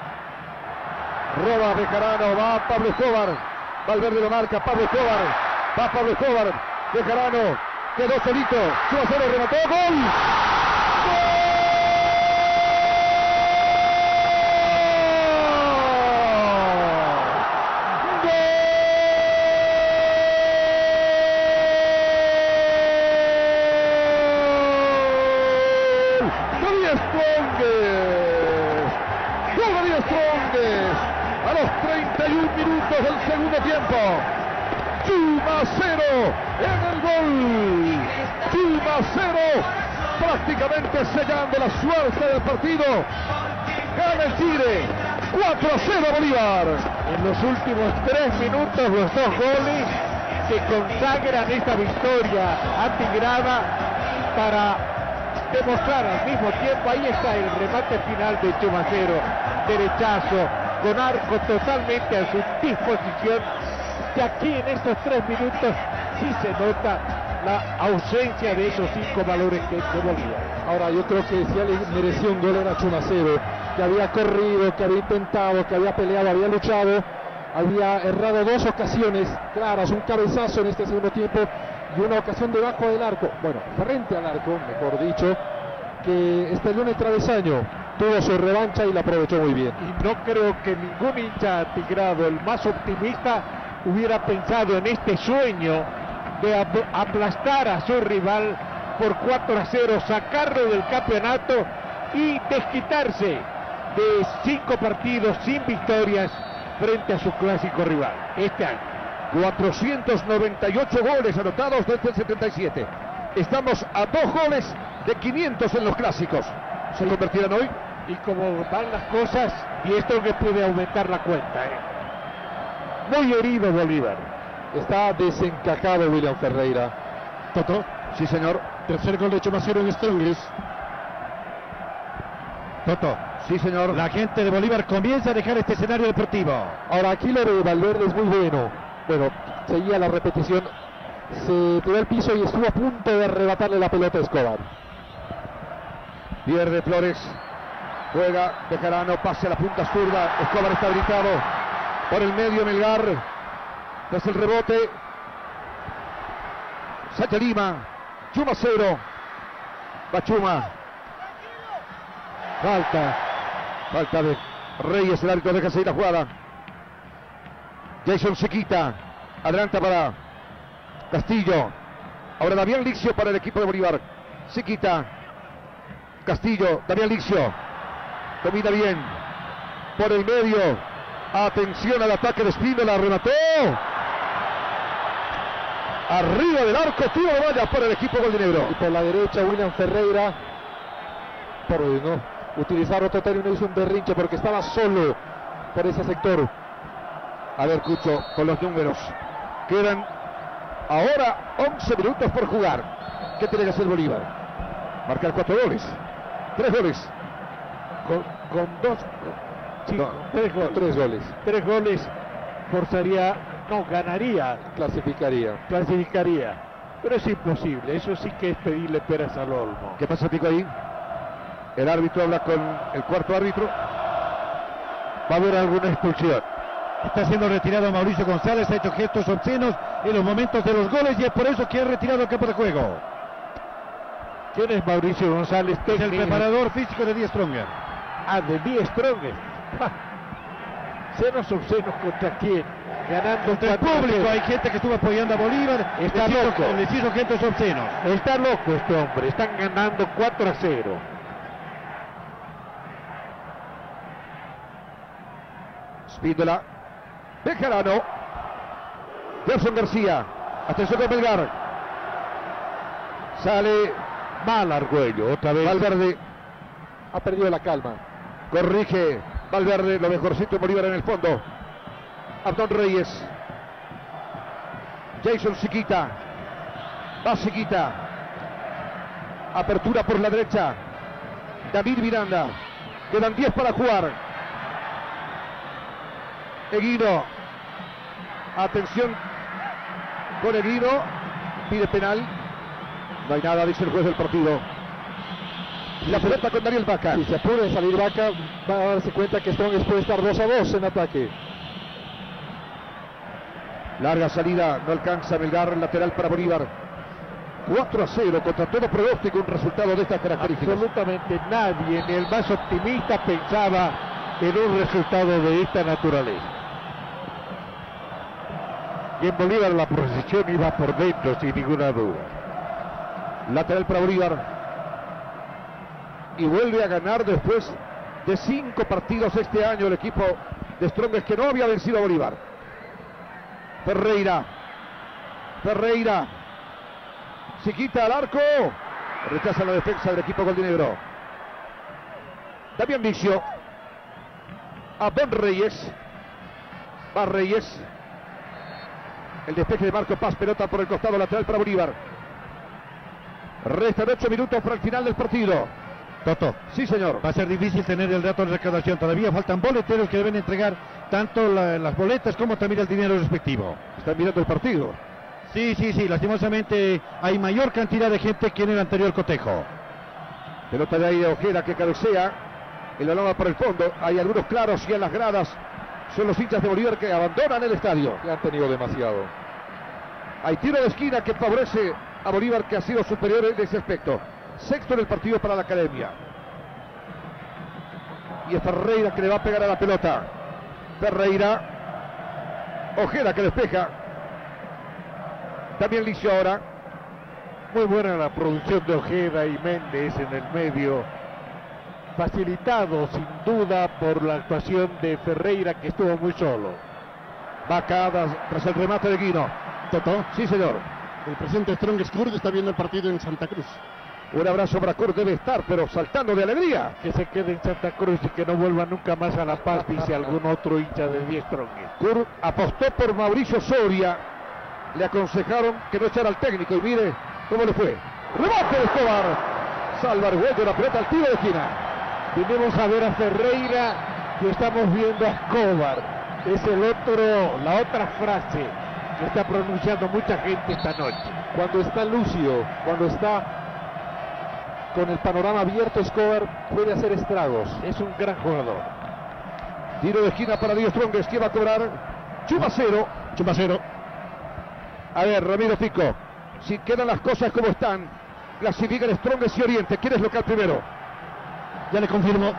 roba Bejarano, va Pablo Escobar, Valverde lo marca, Pablo Escobar, va Pablo Escobar, Bejarano, quedó solito, Chumacero remató, ¡gol! A los 31 minutos del segundo tiempo, Chumacero en el gol. Chumacero prácticamente sellando la suerte del partido. Gana el Tigre 4-0 Bolívar. En los últimos 3 minutos los 2 goles que consagran esta victoria atigrada para demostrar al mismo tiempo. Ahí está el remate final de Chumacero, derechazo con arco totalmente a su disposición, y aquí en estos 3 minutos sí se nota la ausencia de esos 5 valores que de Bolívar. Ahora yo creo que si alguien mereció un gol era Chumacero, que había corrido, que había intentado, que había peleado, había luchado, había errado 2 ocasiones claras, un cabezazo en este segundo tiempo y una ocasión debajo del arco, bueno, frente al arco, mejor dicho, que estalló en el travesaño. Tuvo su revancha y la aprovechó muy bien. Y no creo que ningún hincha tigrado, el más optimista, hubiera pensado en este sueño de aplastar a su rival por 4-0, sacarlo del campeonato y desquitarse de 5 partidos sin victorias frente a su clásico rival este año. 498 goles anotados desde el 77. Estamos a 2 goles de 500 en los clásicos. ¿Se convertirán hoy? Y como van las cosas, y esto que puede aumentar la cuenta. Muy herido Bolívar. Está desencajado William Ferreira. Toto. Sí, señor. Tercer gol de Chumacero en Strongest. Toto. Sí, señor. La gente de Bolívar comienza a dejar este escenario deportivo. Ahora aquí lo de Valverde es muy bueno. Bueno, seguía la repetición. Se tiró al piso y estuvo a punto de arrebatarle la pelota a Escobar. Pierde Flores. Juega Bejarano, pase a la punta zurda. Escobar está habilitado. Por el medio Melgar. Tras el rebote. Sacha Lima. Chumacero. Va Chuma. Falta de Reyes. El árbitro deja seguir la jugada. Jason se quita. Adelanta para Castillo. Ahora Damián Lixio para el equipo de Bolívar. Se quita. Castillo. Damián Lixio. Domina bien. Por el medio. Atención al ataque de Espíndola. Remató. Arriba del arco. Tiro de valla para el equipo goldinegro. Y por la derecha William Ferreira. Por no utilizar otro término, hizo un berrinche porque estaba solo por ese sector. A ver, Cucho, con los números. Quedan ahora 11 minutos por jugar. ¿Qué tiene que hacer Bolívar? Marcar 4 goles. 3 goles. Con 2. Sí, No, 3 goles. 3 goles forzaría, no, ganaría. Clasificaría. Pero es imposible. Eso sí que es pedirle peras al olmo. ¿Qué pasa, Pico, ahí? El árbitro habla con el cuarto árbitro. Va a haber alguna expulsión. Está siendo retirado Mauricio González, ha hecho gestos obscenos en los momentos de los goles y es por eso que ha retirado el campo de juego. ¿Quién es Mauricio González? Es el preparador físico de Die Stronger. Ah, de Die Stronger. Cenos obscenos contra quién? Ganando contra el público. Hay gente que estuvo apoyando a Bolívar. Está loco. Les hizo gestos obscenos. Está loco este hombre. Están ganando 4-0. Espíndola. Bejarano. Gerson García. Atención con Melgar. Sale mal Argüello. Otra vez. Valverde. Ha perdido la calma. Corrige Valverde, lo mejorcito de Bolívar en el fondo. Abdón Reyes. Jason Siquita. Va Siquita. Apertura por la derecha. David Miranda. Quedan 10 para jugar. Eguino. Atención con Eguino. Pide penal. No hay nada, dice el juez del partido. La pelota con Daniel Vaca. Si se apura de salir Vaca, va a darse cuenta que Strongest puede estar 2-2 en ataque. Larga salida, no alcanza Melgar, lateral para Bolívar. 4-0 contra todo pronóstico, un resultado de estas características. Absolutamente nadie, ni el más optimista, pensaba en un resultado de esta naturaleza. Y en Bolívar la procesión iba por dentro, sin ninguna duda. Lateral para Bolívar. Y vuelve a ganar después de 5 partidos este año el equipo de Strongest, que no había vencido a Bolívar. Ferreira. Siquita al arco. Rechaza la defensa del equipo goldinegro. Damián Vicio. Abdón Reyes. Va Reyes. El despeje de Marco Paz, pelota por el costado lateral para Bolívar. Restan 8 minutos para el final del partido. Toto. Sí, señor. Va a ser difícil tener el dato de recaudación. Todavía faltan boleteros que deben entregar tanto las boletas como también el dinero respectivo. Están mirando el partido. Sí. Lastimosamente hay mayor cantidad de gente que en el anterior cotejo. Pelota de ahí de Ojeda que cabecea. El balón va por el fondo. Hay algunos claros y en las gradas son los hinchas de Bolívar que abandonan el estadio. Ya han tenido demasiado. Hay tiro de esquina que favorece a Bolívar, que ha sido superior en ese aspecto. Sexto en el partido para la academia. Y es Ferreira que le va a pegar a la pelota. Ferreira. Ojeda que despeja. También Licio ahora. Muy buena la producción de Ojeda y Méndez en el medio. Facilitado sin duda por la actuación de Ferreira, que estuvo muy solo. Vaca tras el remate de Guino. Toto. Sí, señor. El presidente Strongest Kurt está viendo el partido en Santa Cruz. Un abrazo para Kurt, debe estar, pero saltando de alegría. Que se quede en Santa Cruz y que no vuelva nunca más a La Paz, dice algún otro hincha de 10 Strongest. Kurt apostó por Mauricio Soria. Le aconsejaron que no echara al técnico y mire cómo le fue. Rebote de Escobar. Salva Arguello, la pelota al tiro de esquina. Tenemos a ver a Ferreira y estamos viendo a Escobar. Es la otra frase que está pronunciando mucha gente esta noche. Cuando está lúcido, cuando está con el panorama abierto, Escobar puede hacer estragos. Es un gran jugador. Tiro de esquina para Diego Strongest, que va a cobrar Chumacero. A ver, Ramiro Pico, si quedan las cosas como están, clasifican Strongest y Oriente. ¿Quién es local primero? Ya le confirmo.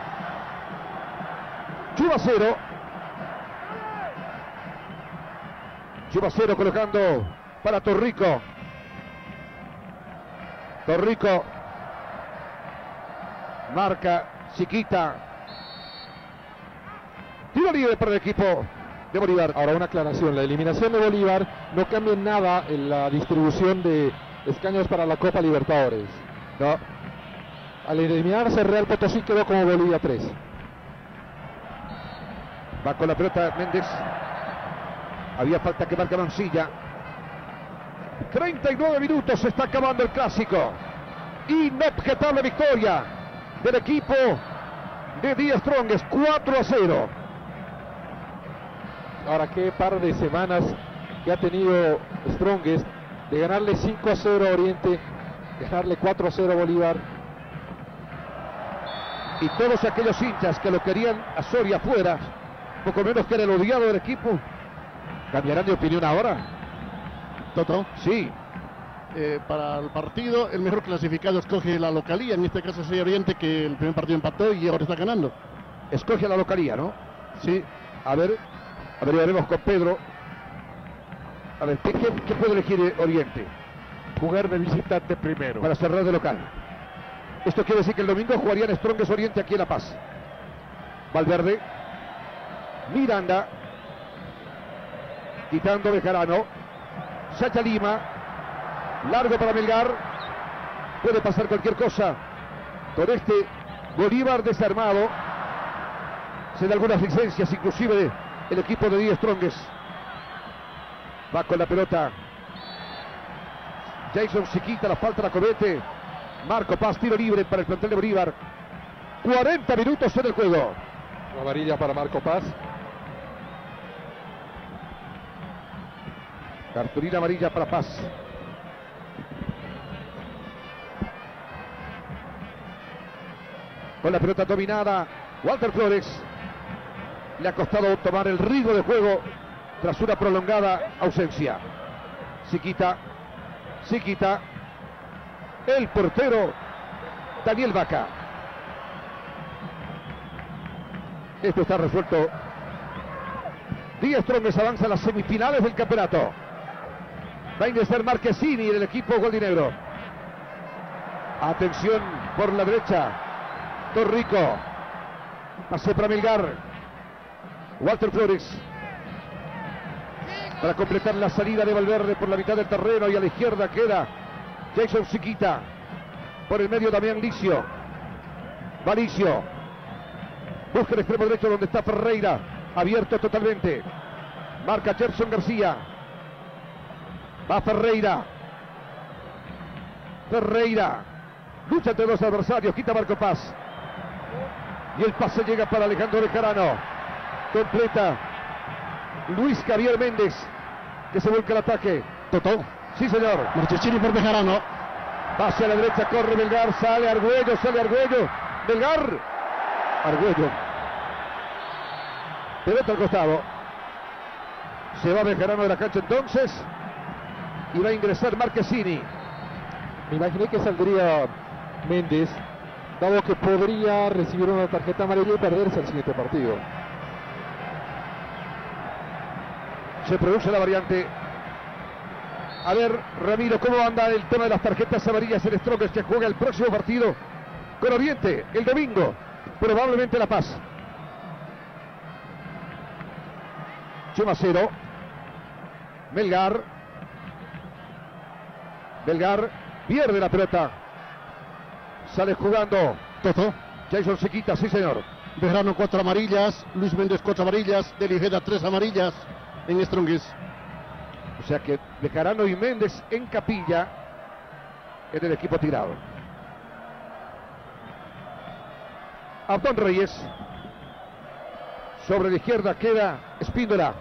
Chumacero colocando para Torrico. Marca Chiquita. Tiro libre para el equipo de Bolívar. Ahora una aclaración, la eliminación de Bolívar no cambia en nada en la distribución de escaños para la Copa Libertadores. No. Al eliminarse Real Potosí quedó como Bolivia 3. Va con la pelota Méndez. Había falta que marca Mancilla. 39 minutos, se está acabando el clásico. Inobjetable victoria del equipo de Die Strongest, 4-0. Ahora qué par de semanas que ha tenido Strongest, de ganarle 5-0 a Oriente, ganarle 4-0 a Bolívar. Y todos aquellos hinchas que lo querían a Soria fuera, poco menos que era el odiado del equipo, ¿cambiarán de opinión ahora? Toto. Sí. Para el partido, el mejor clasificado escoge la localía. En este caso sería Oriente, que el primer partido empató y ahora está ganando. Escoge la localía, ¿no? Sí. A ver, veremos con Pedro. A ver, ¿qué puede elegir Oriente? Jugar de visitante primero. Para cerrar de local. Esto quiere decir que el domingo jugarían Strongest Oriente aquí en La Paz. Valverde. Miranda. Quitando Bejarano. Sacha Lima. Largo para Melgar. Puede pasar cualquier cosa con este Bolívar desarmado. Se da algunas licencias, inclusive el equipo de Die Strongest. Va con la pelota Jason Chiquita, la falta la comete Marco Paz, tiro libre para el plantel de Bolívar. 40 minutos en el juego. Amarilla para Marco Paz. Cartulina amarilla para Paz. Con la pelota dominada, Walter Flores. Le ha costado tomar el ritmo de juego tras una prolongada ausencia. Chiquita. El portero Daniel Vaca. Esto está resuelto. Die Strongest avanza a las semifinales del campeonato. Va a ingresar Marchesini del equipo goldinegro. Atención por la derecha. Torrico. Pase para Melgar. Walter Flores. Para completar la salida de Valverde por la mitad del terreno, y a la izquierda queda Jason Chiquita. Por el medio Damián Licio. Valicio. Busca el extremo derecho donde está Ferreira. Abierto totalmente. Marca Gerson García. Va Ferreira. Lucha entre dos adversarios. Quita Marco Paz. Y el pase llega para Alejandro Bejarano. Completa Luis Javier Méndez, que se vuelca al ataque. Totó. Sí, señor. Marchesini por Bejarano. Pase a la derecha, corre Melgar, sale Argüello. Melgar. Argüello. Pelota al costado. Se va Bejarano de la cancha entonces. Y va a ingresar Marchesini. Me imaginé que saldría Méndez, dado que podría recibir una tarjeta amarilla y perderse el siguiente partido. Se produce la variante. A ver, Ramiro, ¿cómo anda el tema de las tarjetas amarillas en Strongest, que juega el próximo partido con Oriente el domingo? Probablemente La Paz. Chumacero. Melgar pierde la pelota. Sale jugando Totó. Jason Chiquita, sí señor. Bejarano 4 amarillas. Luis Méndez 4 amarillas. Deligeda 3 amarillas en Strongest. O sea que Bejarano y Méndez en capilla en el equipo tirado. Abdón Reyes. Sobre la izquierda queda Espíndola.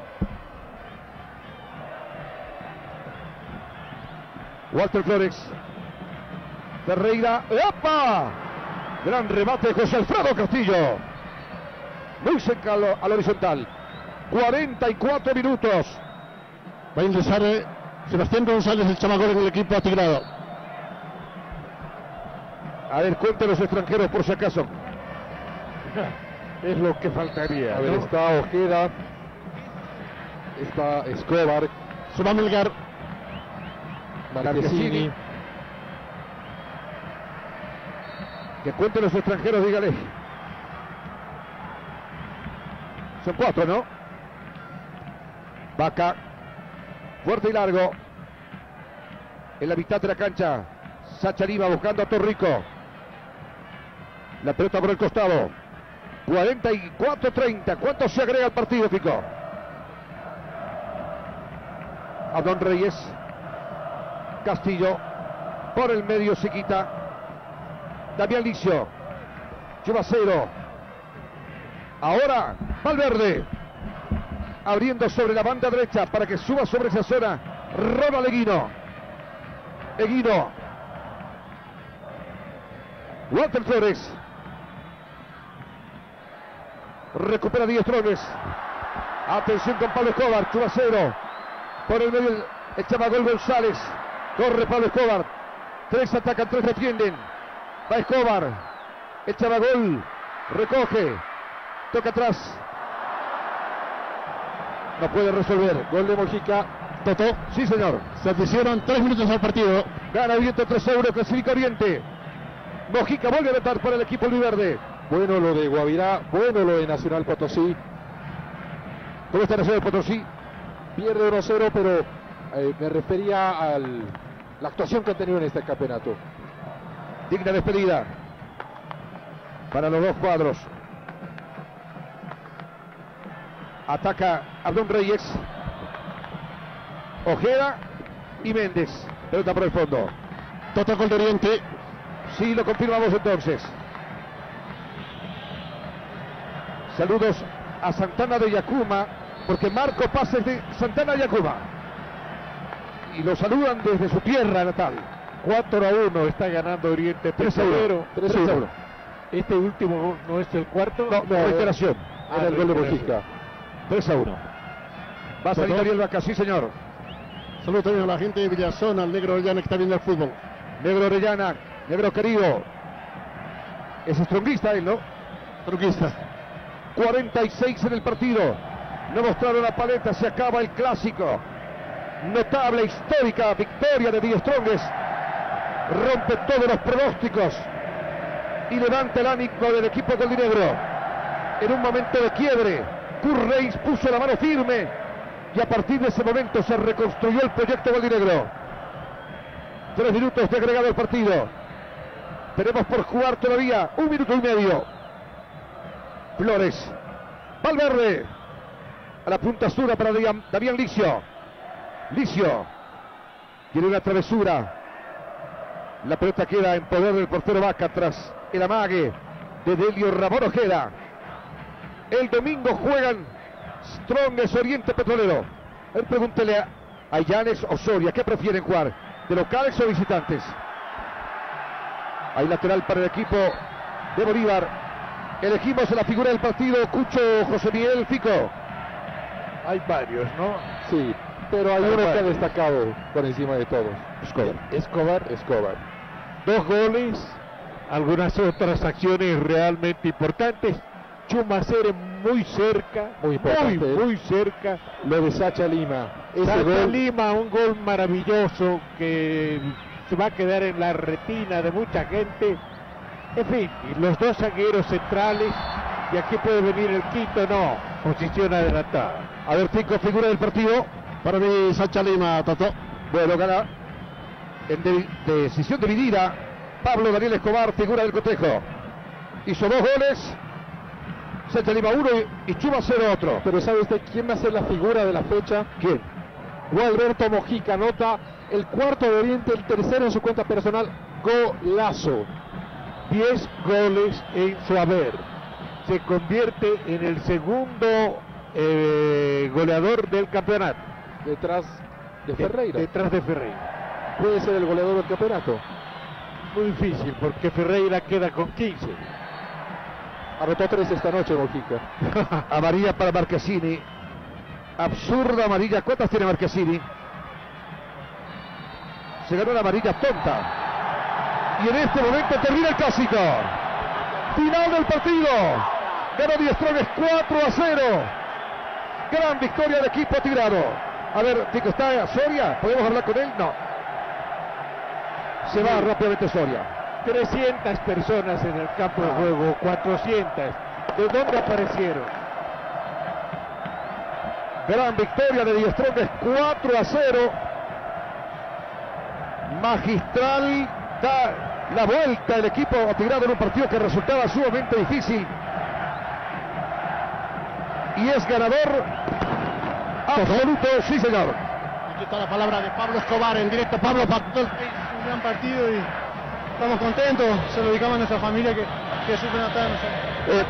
Walter Flores. Ferreira. ¡Epa! Gran remate de José Alfredo Castillo. Muy cerca al horizontal. 44 minutos. Va a ingresar Sebastián González, el chamagol, en el equipo atigrado. A ver, cuenten los extranjeros por si acaso. Es lo que faltaría. A ver, ¿no? está Ojeda, está Escobar, Se va Melgar. Marchesini. Que cuenten los extranjeros, dígale. Son 4, ¿no? Vaca. Fuerte y largo. En la mitad de la cancha. Sacha Lima buscando a Torrico. La pelota por el costado. 44-30. ¿Cuánto se agrega al partido, Fico? Abdón Reyes. Castillo. Por el medio se quita. Damián Licio. Chumacero. Ahora Valverde. Abriendo sobre la banda derecha para que suba sobre esa zona Ronald Eguino. Walter Flores. Recupera Die Strongest. Atención con Pablo Escobar. Chumacero. Por el medio el chamagol González. Corre Pablo Escobar. 3 atacan, 3 defienden. Va Escobar. El chamagol. Recoge. Toca atrás. No puede resolver. Gol de Mojica. Totó. Sí, señor. Se adhicieron 3 minutos al partido. Gana Oriente 3-1. Clasifica Oriente. Mojica vuelve a anotar para el equipo albiverde. Bueno lo de Guavirá, bueno lo de Nacional Potosí. ¿Cómo está Nacional Potosí? Pierde 1-0, pero me refería a la actuación que han tenido en este campeonato. Digna despedida para los dos cuadros. Ataca Abdón Reyes. Ojeda y Méndez. Pelota por el fondo. Total gol de Oriente. Sí, lo confirmamos entonces. Saludos a Santana de Yacuma, porque Marco Paz es de Santana de Yacuma. Y lo saludan desde su tierra natal. 4-1 está ganando Oriente 3-0. 3-1. Este último no es el cuarto. No, reiteración. Era el gol de Mojica. 3-1. Va a salir Ariel Vaca, sí señor. Saludos también a la gente de Villazón, al Negro Orellana que está viendo el fútbol. Negro Orellana, Negro querido. Es stronguista él, ¿no? Stronguista. 46 en el partido. No mostraron la paleta, se acaba el clásico. Notable, histórica victoria de Die Strongest. Rompe todos los pronósticos y levanta el ánimo del equipo goldinegro. En un momento de quiebre, Kurt Reis puso la mano firme y a partir de ese momento se reconstruyó el proyecto goldinegro. 3 minutos de agregado al partido. Tenemos por jugar todavía 1 minuto y medio. Flores, Valverde, a la punta sur para Damián Licio. Licio tiene una travesura. La pelota queda en poder del portero Vaca tras el amague de Delio Ramón Ojeda. El domingo juegan Strongest Oriente Petrolero. A ver, pregúntele a Llanes o Soria, ¿qué prefieren jugar? ¿De locales o visitantes? Hay lateral para el equipo de Bolívar. Elegimos la figura del partido, Cucho, José Miguel, Fico. Hay varios, ¿no? Sí, pero hay uno que ha destacado por encima de todos. Escobar. 2 goles, algunas otras acciones realmente importantes. Chumacere muy cerca, Muy importante. muy cerca. Lo de Sacha Lima. Sacha Lima, un gol maravilloso que se va a quedar en la retina de mucha gente. En fin, y los 2 zagueros centrales, y aquí puede venir el quinto, no, posición adelantada. A ver, Fico, figura del partido. Para mí, Sacha Lima, Toto. Bueno, gana en decisión dividida Pablo Daniel Escobar, figura del cotejo. Hizo 2 goles. Sacha Lima 1 y Chumacero otro. Pero ¿sabe usted quién va a ser la figura de la fecha? ¿Quién? Gualberto Mojica, anota el cuarto de Oriente, el tercero en su cuenta personal. Golazo. 10 goles en su haber. Se convierte en el segundo goleador del campeonato. Detrás de Ferreira. Detrás de Ferreira. Puede ser el goleador del campeonato. Muy difícil porque Ferreira queda con 15. Anotó 3 esta noche Mojica. Amarilla para Marchesini. Absurda amarilla. ¿Cuántas tiene Marchesini? Se ganó la amarilla tonta. Y en este momento termina el clásico. Final del partido. Ganó Die Strongest 4-0. Gran victoria del equipo tirado. A ver, Tico, ¿está Soria? ¿Podemos hablar con él? No. Se va rápidamente Soria. 300 personas en el campo de juego, 400. ¿De dónde aparecieron? Gran victoria de Die Strongest 4-0. Magistral, da la vuelta el equipo atigrado en un partido que resultaba sumamente difícil. Y es ganador absoluto, sí señor. Aquí está la palabra de Pablo Escobar en directo. Pablo, para todo el país, Un gran partido y estamos contentos. Se lo dedicamos a nuestra familia que sufren atrás de nosotros.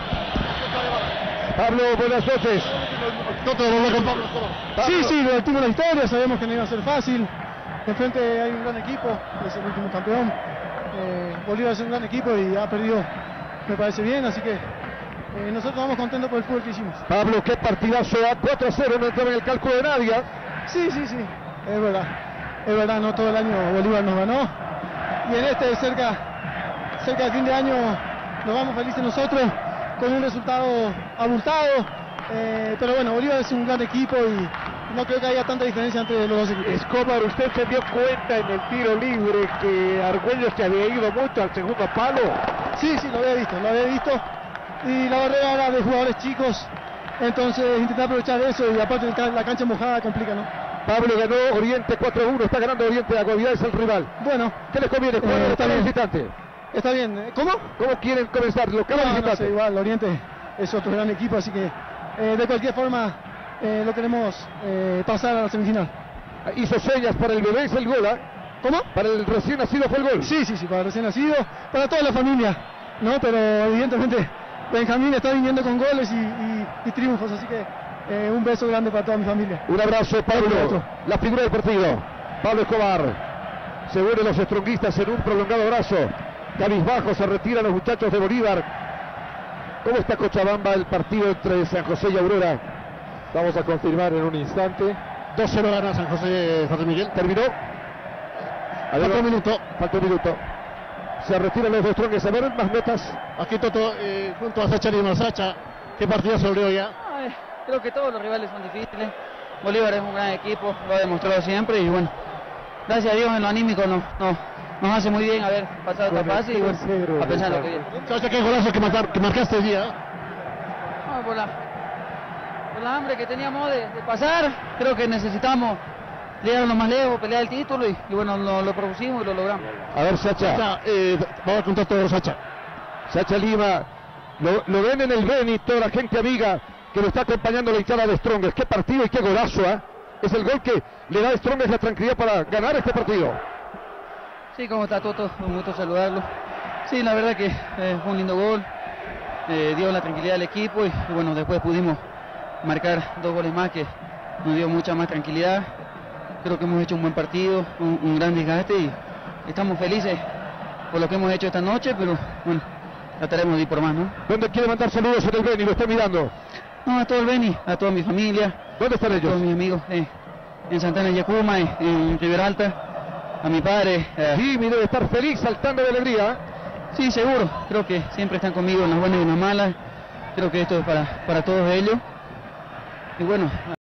Pablo, buenas noches. Toto, volver con Pablo Escobar. Sí, divertimos la historia, sabemos que no iba a ser fácil. Enfrente hay un gran equipo, es el último campeón. Bolívar es un gran equipo y ha perdido, me parece bien, así que nosotros estamos contentos por el fútbol que hicimos. Pablo, qué partidazo, a 4-0, no entraba en el cálculo de nadie. Sí, es verdad, no todo el año Bolívar nos ganó. Y en este cerca de fin de año nos vamos felices nosotros con un resultado abultado. Pero bueno, Bolívar es un gran equipo y no creo que haya tanta diferencia entre los dos equipos. Escobar, usted se dio cuenta en el tiro libre que Argüello se había ido mucho al segundo palo. Sí, lo había visto. Y la barrera era de jugadores chicos, entonces intentar aprovechar eso y aparte la cancha mojada complica, ¿no? Pablo ganó Oriente 4-1, está ganando Oriente, Aguavidad es el rival. Bueno. ¿Qué les conviene? Está bien. Visitante. Está bien. ¿Cómo? ¿Cómo quieren comenzar? ¿Local o visitante? No sé, igual, Oriente es otro gran equipo, así que de cualquier forma lo queremos pasar a la semifinal. Hizo señas para el bebé, es el gol, ¿eh? ¿Cómo? Para el recién nacido fue el gol. Sí, para el recién nacido, para toda la familia, ¿no? Pero evidentemente Benjamín está viniendo con goles y triunfos, así que un beso grande para toda mi familia. Un abrazo, Pablo. La figura del partido, Pablo Escobar. Se unen los stronguistas en un prolongado abrazo. Cabizbajo, se retiran los muchachos de Bolívar. ¿Cómo está Cochabamba el partido entre San José y Aurora? Vamos a confirmar en un instante. 2-0 gana San José, José Miguel. ¿Terminó? Falta un minuto. Falta un minuto. Se retiran los dos Strongest. A ver, más notas. Aquí Toto, junto a Sacha Lima. Sacha, ¿qué partido se abrió ya? Creo que todos los rivales son difíciles. Bolívar es un gran equipo, lo ha demostrado siempre y bueno, gracias a Dios en lo anímico nos hace muy bien haber pasado esta fase y bueno, a pensar en lo que viene. Sacha, ¿qué golazo que marcaste el día? Por la hambre que teníamos de pasar, creo que necesitamos llegar lo más lejos, pelear el título y bueno, lo propusimos y lo logramos. A ver, Sacha, vamos a contar todo, Sacha. Sacha Lima, lo ven en el Beni, toda la gente amiga que lo está acompañando la hinchada de Strongest. Qué partido y qué golazo, ¿eh? Es el gol que le da a Strongest la tranquilidad para ganar este partido. Sí, ¿cómo está Toto? Un gusto saludarlo. Sí, la verdad que fue un lindo gol, dio la tranquilidad al equipo y bueno, después pudimos marcar 2 goles más que nos dio mucha más tranquilidad. Creo que hemos hecho un buen partido, un gran desgaste y estamos felices por lo que hemos hecho esta noche, pero bueno, trataremos de ir por más, ¿no? ¿Dónde quiere mandar saludos en el Beni? Lo estoy mirando. No, a todo el Beni, a toda mi familia. ¿Dónde están ellos? A todos mis amigos, en Santana de Yacuma, en Rivera Alta, a mi padre. Jimmy debe estar feliz, saltando de alegría. Sí, seguro, creo que siempre están conmigo en las buenas y en las malas. Creo que esto es para todos ellos. Y bueno.